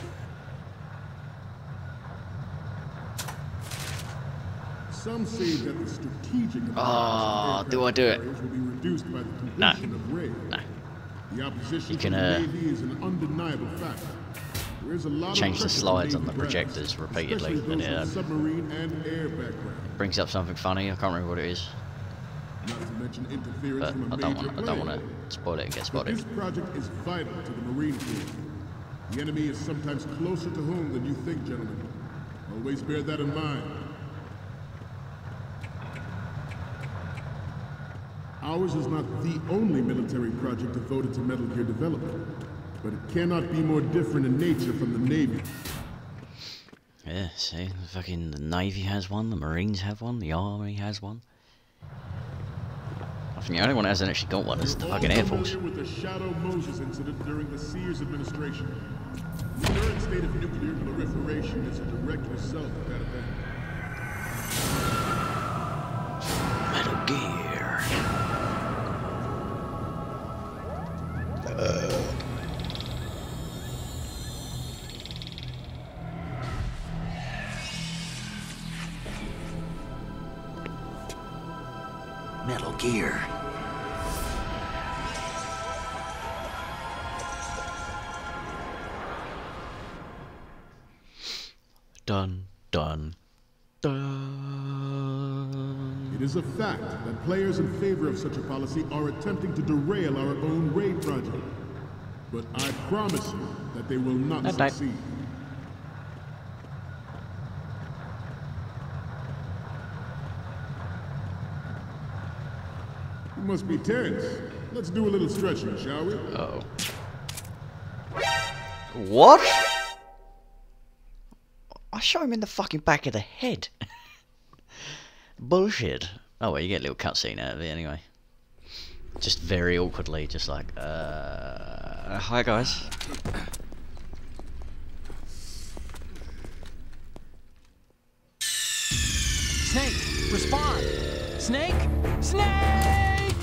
Some say that the strategic Oh, do I do it? will be reduced by the No. completion of Ray. No. The opposition You can, from the uh, Navy is an undeniable fact. There is a lot change of the pressure slides Navy on the brass, projectors repeatedly, especially and those it, with um, submarine and air background. Brings up something funny. I can't remember what it is, Not to mention interference but from a I don't major want. I don't player. want to spoil it and get But spotted. this project is vital to the Marine Corps. The enemy is sometimes closer to home than you think, gentlemen. Always bear that in mind. Ours is not the only military project devoted to Metal Gear development, but it cannot be more different in nature from the Navy. Yeah, see, the fucking the Navy has one, the Marines have one, the Army has one. I think the only one that hasn't actually got one is the You're all fucking Air Force. familiar with the Shadow Moses incident during the Sears administration. The current state of nuclear proliferation is a direct result of that event. Metal Gear. Gear. Dun, dun, dun. It is a fact that players in favor of such a policy are attempting to derail our own raid project. But I promise you that they will not That died. succeed. You must be tense. Let's do a little stretching, shall we? Uh-oh. What? I shot him in the fucking back of the head. Bullshit. Oh well, you get a little cutscene out of it anyway. Just very awkwardly, just like, uh... hi guys. Snake, respond! Snake! Snake!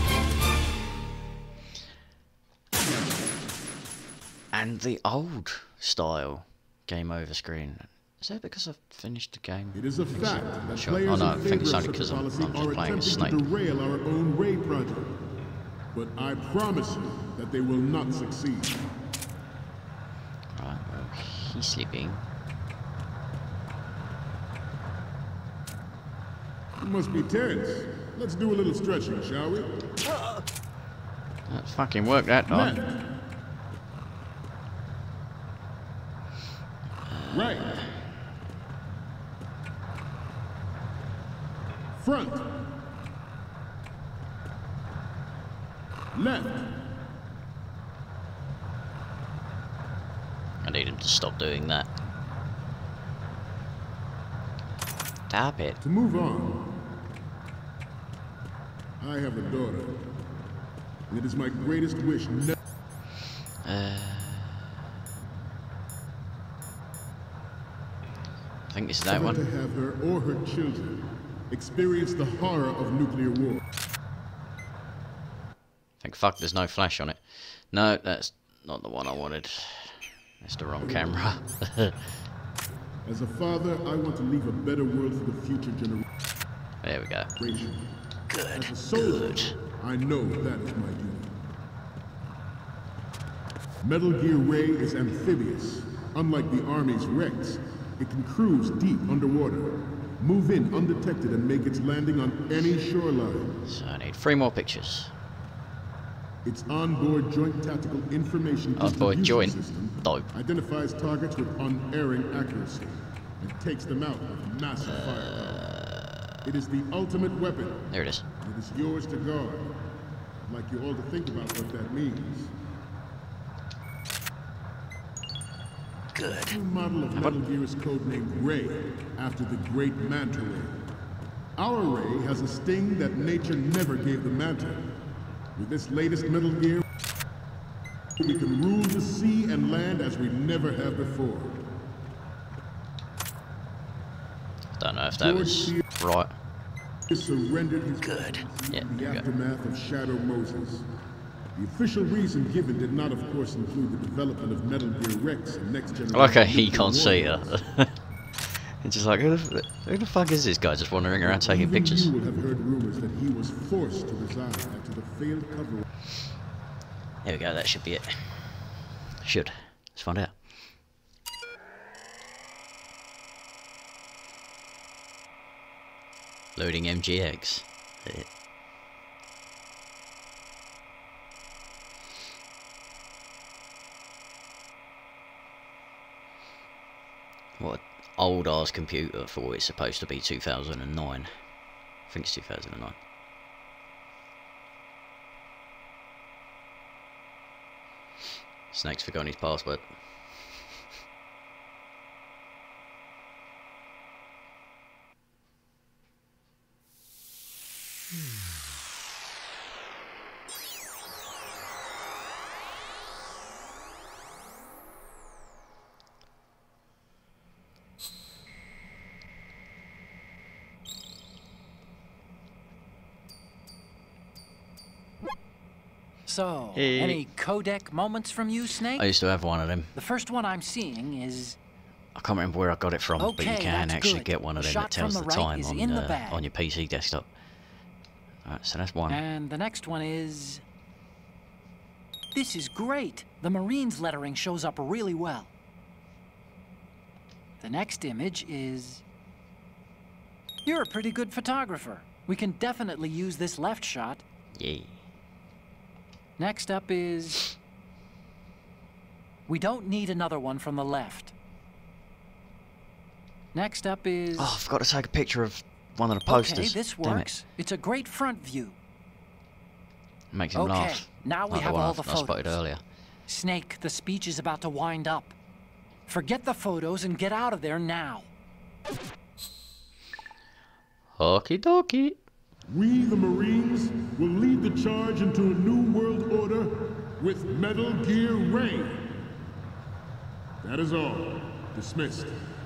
And the old style game over screen. Is that because I've finished the game? It is a fact that Sure. players Oh no, I in think favor it's of only such because a I'm, policy I'm just are playing as attempting Snake. to derail our own raid project. But I promise you that they will not succeed. Right, well, he's sleeping. You must be tense. Let's do a little stretching, shall we? That fucking worked that time. Left. Right. Front. Left. I need him to stop doing that. Stop it. To move on, I have a daughter, and it is my greatest wish never. Uh, I think it's that Never one. to have her or her children experience the horror of nuclear war. Thank fuck there's no flash on it. No, that's not the one I wanted. That's the wrong camera. As a father, I want to leave a better world for the future generation. There we go. Good. As a soldier, good. I know that is my duty. Metal Gear Ray is amphibious. Unlike the Army's Rex, it can cruise deep underwater, move in undetected, and make its landing on any shoreline. So I need three more pictures. Its onboard Joint Tactical Information Onboard joint. System Dope. identifies targets with unerring accuracy and takes them out with massive Uh, firepower. It is the ultimate weapon. There it is. And it is yours to guard. I'd like you all to think about what that means. Good. The new model of Metal Gear is codenamed Ray, after the great Manta Ray. Our Ray has a sting that nature never gave the Manta. With this latest Metal Gear, we can rule the sea and land as we never have before. Don't know if that was right. He surrendered his Good. Yeah, in the there we go. aftermath of Shadow Moses. The official reason given did not, of course, include the development of Metal Gear Rex and next generation. I like how he nuclear can't see warheads. her. It's just like, who the, who the fuck is this guy just wandering around taking Even pictures? you will have heard rumors that he was forced to resign after the failed cover. There we go, that should be it. Should. Let's find out. Loading M G X. Yeah. What old ass computer for what it's supposed to be two thousand nine. I think it's two thousand nine. Snake's forgotten his password. So, Hey. any codec moments from you, Snake? I used to have one of them. The first one I'm seeing is... I can't remember where I got it from, but you Okay, can that's actually good. get one of The them shot that tells from the the right time is on, in the uh, bag. on your P C desktop. Alright, so that's one. And the next one is... This is great. The Marines lettering shows up really well. The next image is... You're a pretty good photographer. We can definitely use this left shot. Yeah. Next up is... We don't need another one from the left. Next up is... Oh, I forgot to take a picture of one of the posters. Okay, this Damn works. it. It's a great front view. Makes him Okay, laugh. now we like have the one all I, the I photos. spotted earlier. Snake, the speech is about to wind up. Forget the photos and get out of there now. Okie dokie. We, the Marines, will lead the charge into a new world order with Metal Gear Rain. That is all. Dismissed.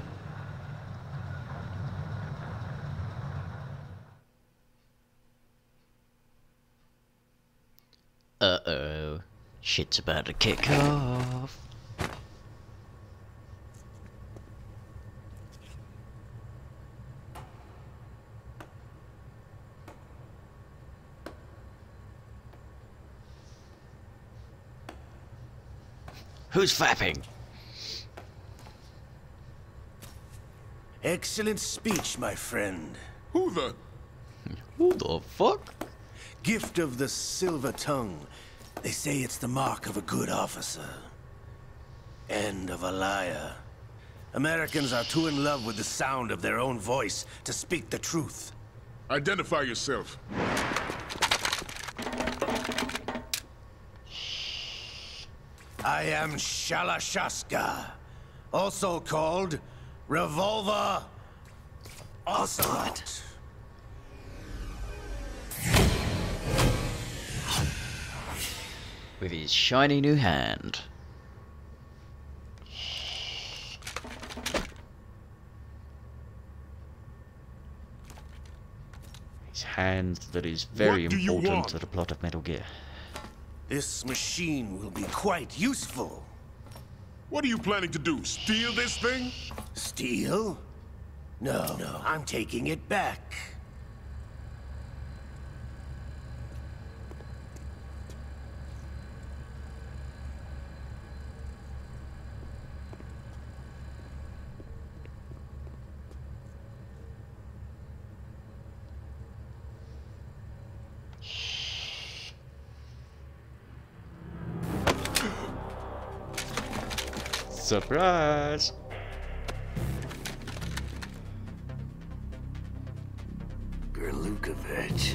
Uh-oh. Shit's about to kick off. Who's fapping? Excellent speech, my friend. Who the... Who the fuck? Gift of the silver tongue. They say it's the mark of a good officer. And of a liar. Americans are too in love with the sound of their own voice to speak the truth. Identify yourself. I am Shalashaska, also called Revolver Ocelot. With his shiny new hand. His hand that is very What do you important want? to the plot of Metal Gear. This machine will be quite useful. What are you planning to do? Steal this thing? Steal? No, no, I'm taking it back. Surprise! Gerlukovich.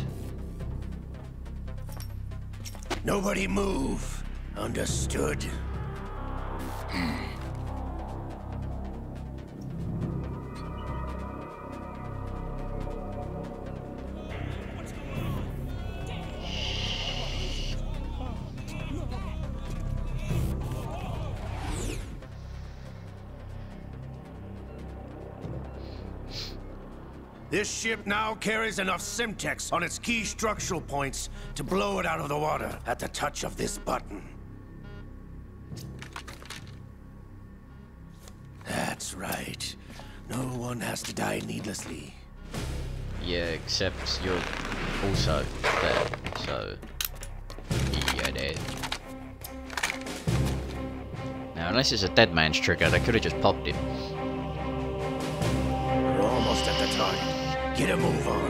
Nobody move. Understood? This ship now carries enough Simtex on its key structural points to blow it out of the water at the touch of this button. That's right. No one has to die needlessly. Yeah, except you're also dead, so you're dead. Now, unless it's a dead man's trigger, they could have just popped him. We're almost at the target. Get a move on.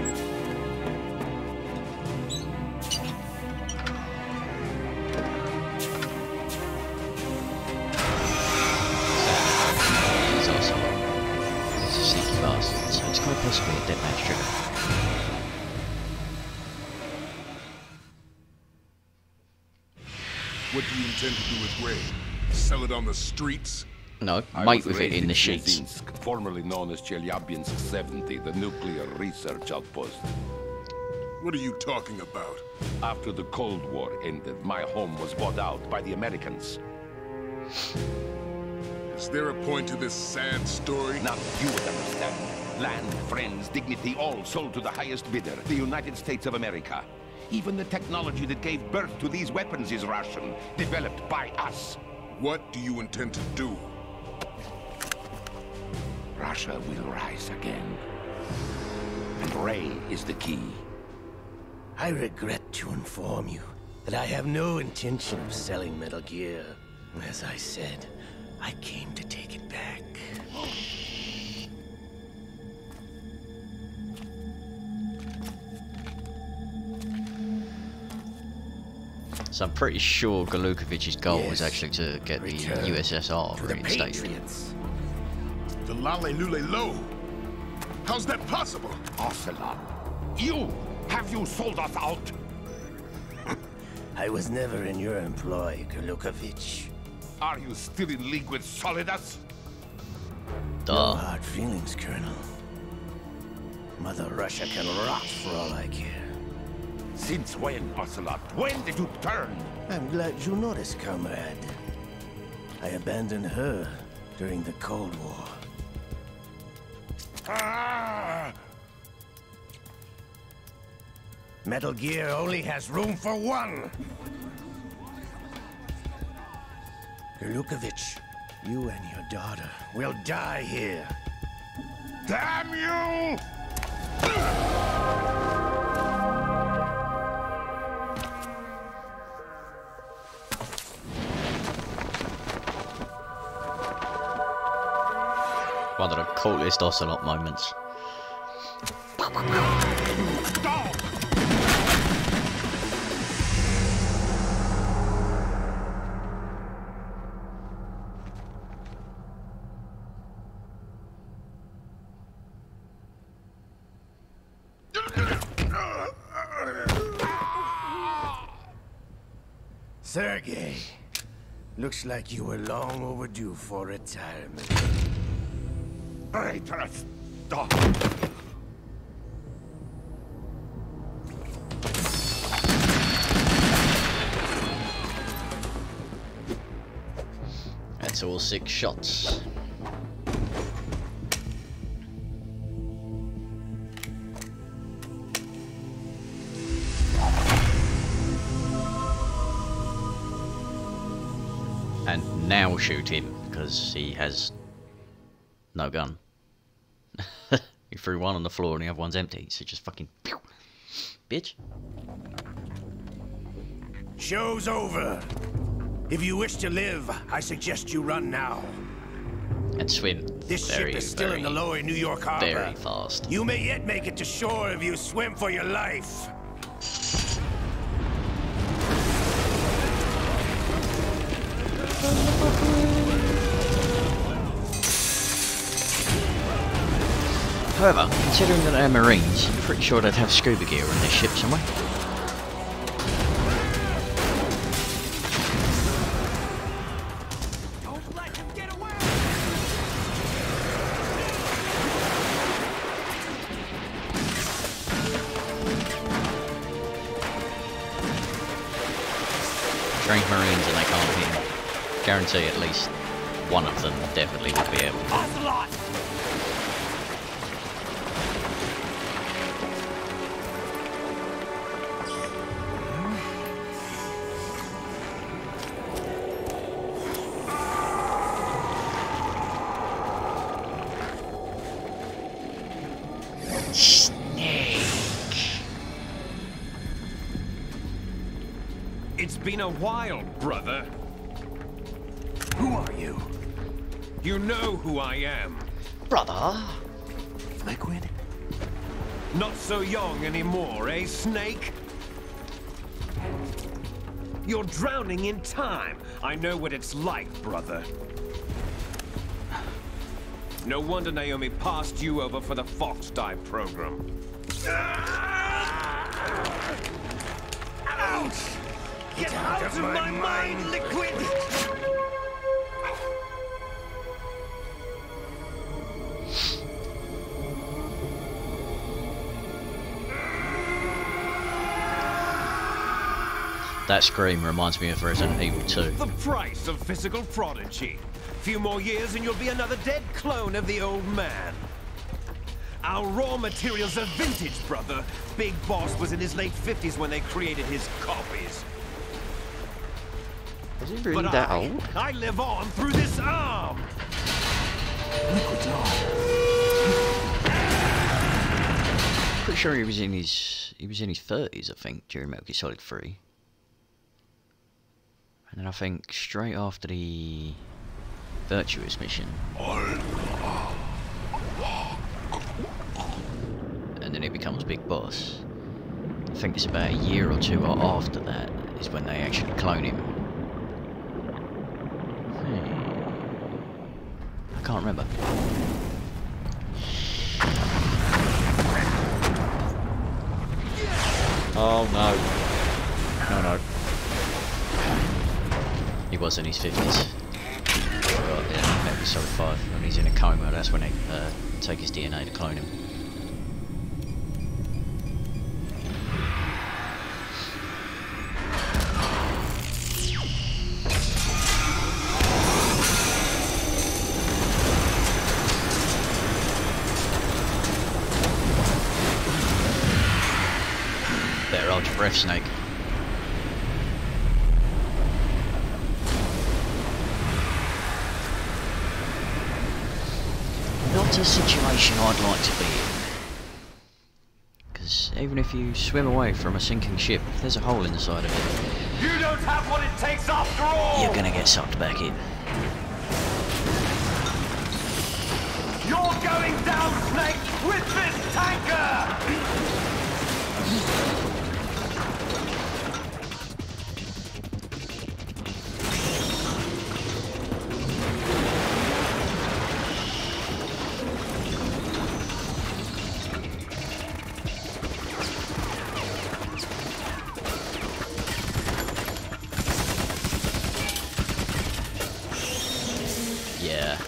He's also he's a sneaky bastard, so it's quite possibly a dead man's trigger. What do you intend to do with Ray? Sell it on the streets? No, I mate was with it raised in the sheets. Chelyabinsk, formerly known as Chelyabinsk seventy, the nuclear research outpost. What are you talking about? After the Cold War ended, my home was bought out by the Americans. Is there a point to this sad story? Now you would understand. Land, friends, dignity, all sold to the highest bidder, the United States of America. Even the technology that gave birth to these weapons is Russian, developed by us. What do you intend to do? Russia will rise again. And Ray is the key. I regret to inform you that I have no intention of selling Metal Gear. As I said, I came to take it back. So I'm pretty sure Galukovich's goal Yes. was actually to get Return the U S S R to the reinstated. Patriots. The Lale Lule Lo. How's that possible? Ocelot, you! Have you sold us out? I was never in your employ, Galukovich. Are you still in league with Solidus? No Duh. hard feelings, Colonel. Mother Russia can rot for all I care. Since when, Ocelot? When did you turn? I'm glad you noticed, comrade. I abandoned her during the Cold War. Ah! Metal Gear only has room for one! Galukovich, you and your daughter will die here. Damn you! One of the coolest Ocelot moments. Sergei, looks like you were long overdue for retirement. Traitorous dog! That's all six shots. And now shoot him, because he has no gun. He threw one on the floor and the other one's empty, so just fucking pew, bitch. Show's over. If you wish to live, I suggest you run now. And swim. This very, ship is still very, in the lower New York Harbor. very fast. You may yet make it to shore if you swim for your life. However, considering that they're Marines, I'm pretty sure they'd have scuba gear on their ship somewhere. Don't let him get away! Trained Marines and they can't hit. Guarantee at least one of them definitely would be able to. Ocelot! It's been a while, brother. Who are you? You know who I am. Brother? Liquid? Not so young anymore, eh, Snake? You're drowning in time. I know what it's like, brother. No wonder Naomi passed you over for the Fox Dive program. Ouch! Get out of my mind, Liquid! That scream reminds me of Resident Evil two. The price of physical prodigy. Few more years and you'll be another dead clone of the old man. Our raw materials are vintage, brother. Big Boss was in his late fifties when they created his copies. Is he really But that I, old? I live on through this arm. Liquid's on. Pretty sure he was in his he was in his thirties, I think, during Metal Gear Solid three. And then I think straight after the Virtuous mission. And then he becomes Big Boss. I think it's about a year or two after that is when they actually clone him. Hmm. I can't remember. Oh no. No, no. He was in his fifties. Oh, yeah, Metal Gear Solid five. When he's in a coma, that's when they uh, take his D N A to clone him. Better hold your breath, Snake. Not a situation I'd like to be in. Because even if you swim away from a sinking ship, if there's a hole in the side of it, You don't have what it takes after all! you're gonna get sucked back in. You're going down, Snake, with this tanker! Yeah.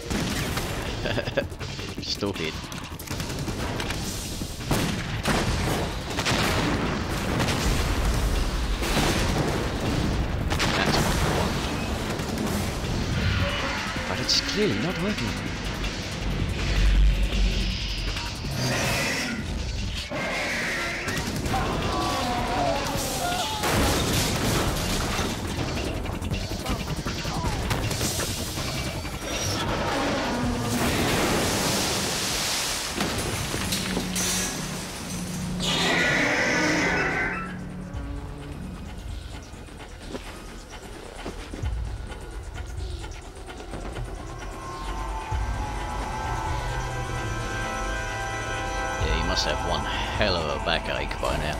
Stupid. That's what I want. But it's clearly not working. Must have one hell of a backache by now.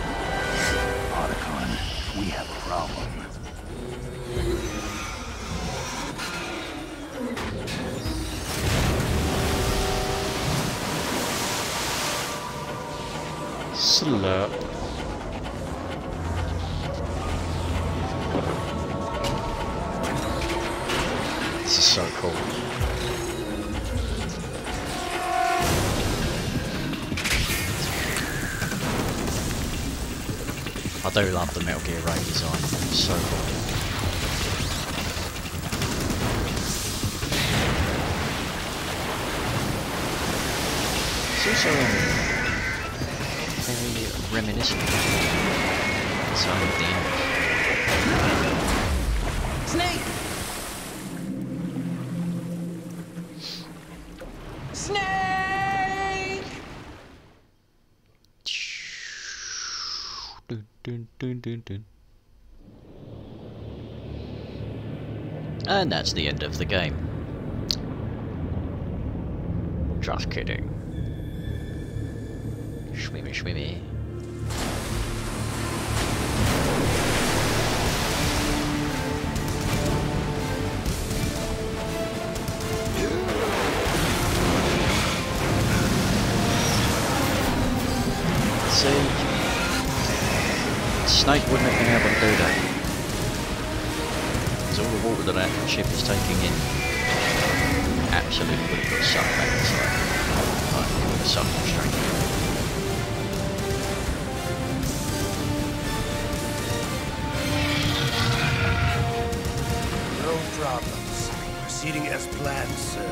Otacon, we have a problem. Slurp. This is so cool. I do love the Metal Gear Ray design, it's so cool. It's also um, very reminiscent of some of the end. Snake! Snake! Dun, dun, dun, dun, dun. And that's the end of the game. Just kidding. Schwimmy, schwimmy. See, Snake wouldn't have been able to do that. Because all the water that that ship is taking in absolutely would have got sucked back inside. Like, it would have sucked them straight in. No problems. Proceeding as planned, sir.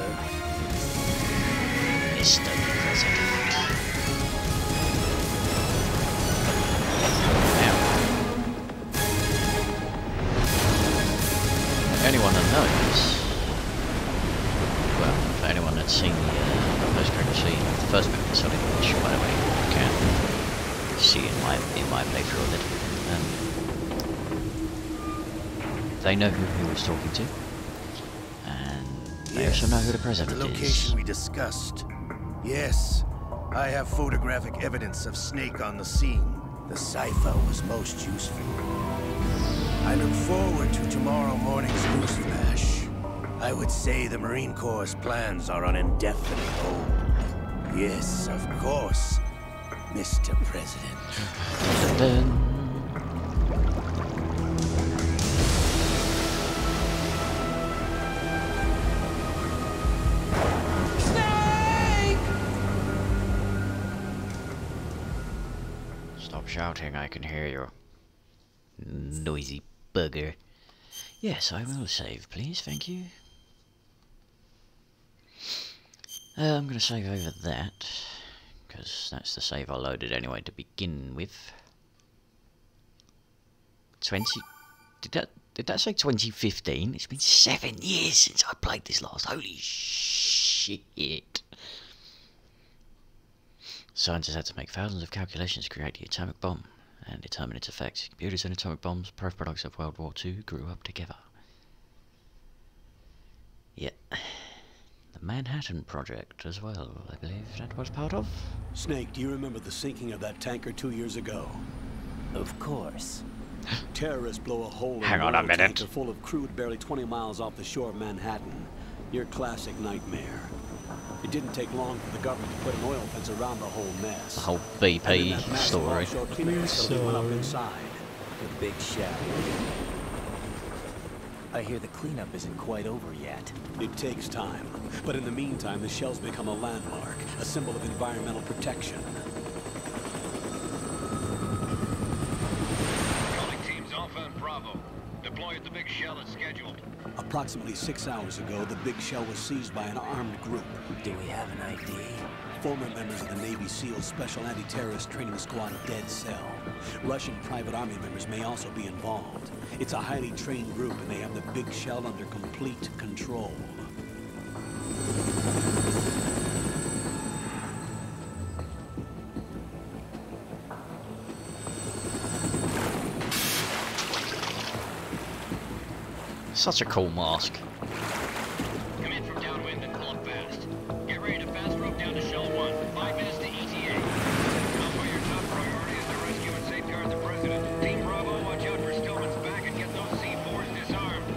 Mister President. Anyone that knows, well, for anyone that's seen the uh, post-credit scene of the first Metal Gear Solid, which by the way, you can, see in my in my playthrough of it. Um, they know who he was talking to, and they Yes, also know who the president the is. location we discussed. Yes, I have photographic evidence of Snake on the scene. The cipher was most useful. I look forward to tomorrow morning's newsflash. I would say the Marine Corps' plans are on indefinite hold. Yes, of course, Mister President. Dun. Stop shouting, I can hear you. Noisy bugger. Yes, I will save, please, thank you. Uh, I'm going to save over that, because that's the save I loaded anyway to begin with. twenty... Did that, did that say twenty fifteen? It's been seven years since I played this last. Holy shit. Scientists had to make thousands of calculations to create the atomic bomb and determine its effects. Computers and atomic bombs, products of World War Two, grew up together. Yeah. The Manhattan Project as well, I believe that was part of. Snake, do you remember the sinking of that tanker two years ago? Of course. Terrorists blow a hole in Hang an on a oil minute. tanker full of crude barely twenty miles off the shore of Manhattan. Your classic nightmare. It didn't take long for the government to put an oil fence around the whole mess. The whole B P And then that story. massive offshore cleaning facility went up inside. The big shell. I hear the cleanup isn't quite over yet. It takes time, but in the meantime, the shell's become a landmark, a symbol of environmental protection. Calling teams Alpha and Bravo. Deploy at the big shell as scheduled. Approximately six hours ago, the big shell was seized by an armed group. Do we have an I D? Former members of the Navy SEAL Special Anti-Terrorist Training Squad Dead Cell. Russian private army members may also be involved. It's a highly trained group, and they have the big shell under complete control. Such a cool mask. Come in from downwind and pull up fast. Get ready to fast rope down to Shell one. Five minutes to E T A. Alpha, your top priority is to rescue and safeguard the President. Team Bravo, watch out for Stillman's back and get those C fours disarmed.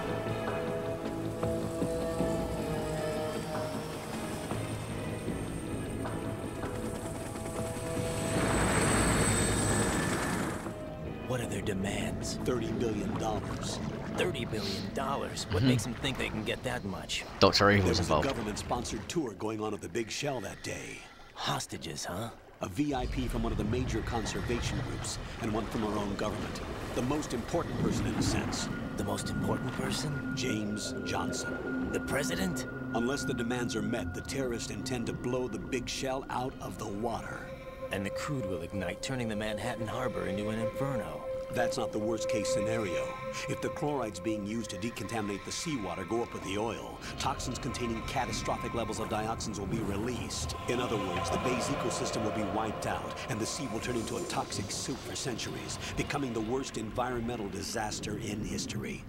What are their demands? thirty billion dollars. thirty billion dollars? What Mhm. makes them think they can get that much? Doctor Evil's There was a involved. government-sponsored tour going on at the big shell that day. Hostages, huh? A V I P from one of the major conservation groups, and one from our own government. The most important person in a sense. The most important person? James Johnson. The president? Unless the demands are met, the terrorists intend to blow the big shell out of the water. And the crude will ignite, turning the Manhattan Harbor into an inferno. That's not the worst-case scenario. If the chlorides being used to decontaminate the seawater go up with the oil, toxins containing catastrophic levels of dioxins will be released. In other words, the bay's ecosystem will be wiped out, and the sea will turn into a toxic soup for centuries, becoming the worst environmental disaster in history.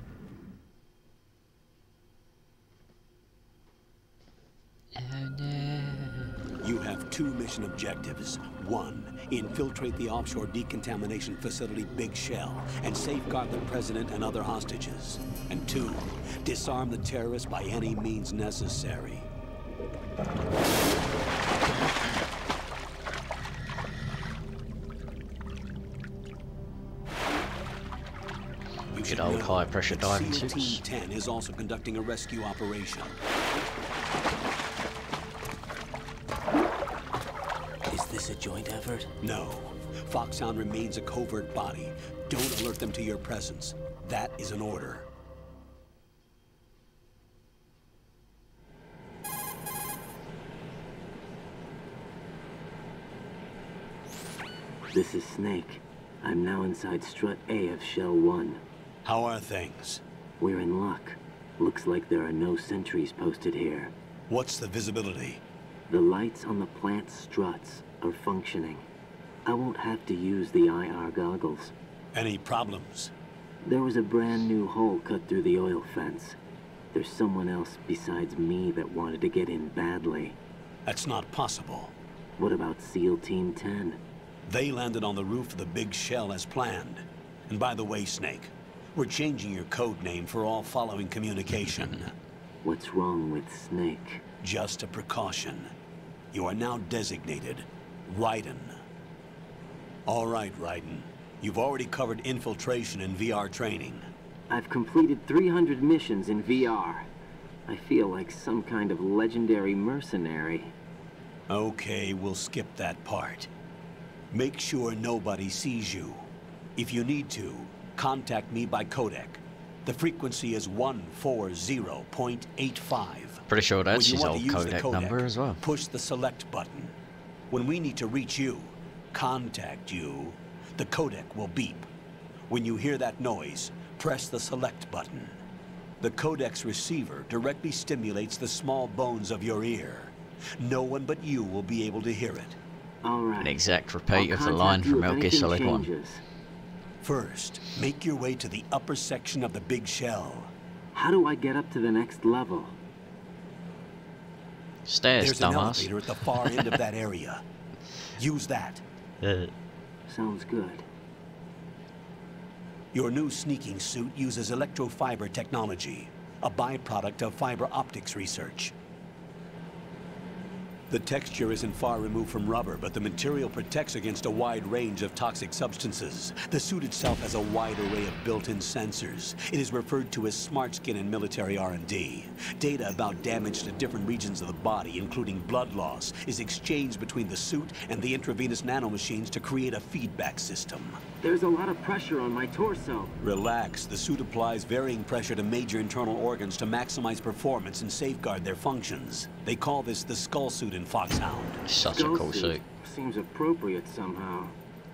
You have two mission objectives. One, infiltrate the offshore decontamination facility Big Shell and safeguard the president and other hostages. And two, disarm the terrorists by any means necessary. You should Good old know high-pressure that diving SEAL suits. Team ten is also conducting a rescue operation. Is this a joint effort? No. Foxhound remains a covert body. Don't alert them to your presence. That is an order. This is Snake. I'm now inside Strut A of Shell one. How are things? We're in luck. Looks like there are no sentries posted here. What's the visibility? The lights on the plant struts are functioning. I won't have to use the I R goggles. Any problems? There was a brand new hole cut through the oil fence. There's someone else besides me that wanted to get in badly. That's not possible. What about SEAL Team ten? They landed on the roof of the big shell as planned. And by the way, Snake, we're changing your code name for all following communication. What's wrong with Snake? Just a precaution. You are now designated Raiden. All right, Raiden. You've already covered infiltration and V R training. I've completed three hundred missions in V R. I feel like some kind of legendary mercenary. Okay, we'll skip that part. Make sure nobody sees you. If you need to, contact me by codec. The frequency is one forty point eight five. Pretty sure that's When his you old want to use the codec number as well. Push the select button. When we need to reach you, contact you, the codec will beep. When you hear that noise, press the select button. The codec's receiver directly stimulates the small bones of your ear. No one but you will be able to hear it. All right. An exact repeat of the line from Metal Gear Solid one. First, make your way to the upper section of the big shell. How do I get up to the next level? Stairs, There's dumbass. an elevator at the far end of that area. Use that. Uh. Sounds good. Your new sneaking suit uses electrofiber technology, a byproduct of fiber optics research. The texture isn't far removed from rubber, but the material protects against a wide range of toxic substances. The suit itself has a wide array of built-in sensors. It is referred to as smart skin in military R and D. Data about damage to different regions of the body, including blood loss, is exchanged between the suit and the intravenous nanomachines to create a feedback system. There's a lot of pressure on my torso. Relax. The suit applies varying pressure to major internal organs to maximize performance and safeguard their functions. They call this the skull suit in Foxhound. Such Skull a cool suit. Seems appropriate somehow.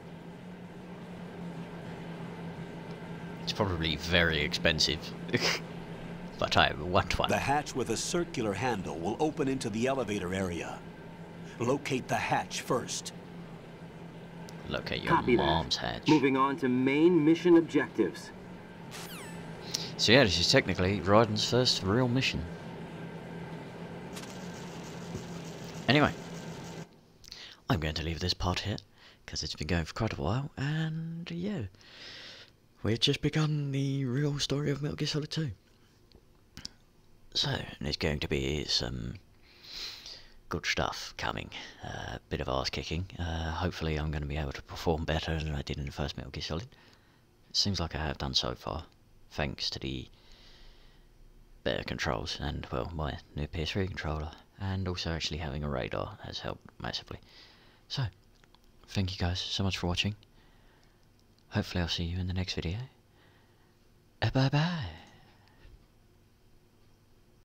It's probably very expensive. But I want one. The hatch with a circular handle will open into the elevator area. Locate the hatch first. Locate your Copy mom's that. hatch. Moving on to main mission objectives. So yeah, this is technically Raiden's first real mission. Anyway, I'm going to leave this part here, because it's been going for quite a while, and yeah, we've just begun the real story of Metal Gear Solid two. So, there's going to be some good stuff coming, a uh, bit of arse kicking. Uh, hopefully I'm going to be able to perform better than I did in the first Metal Gear Solid. It seems like I have done so far, thanks to the better controls and, well, my new P S three controller, and also actually having a radar has helped massively. So, thank you guys so much for watching. Hopefully I'll see you in the next video. Uh, bye bye.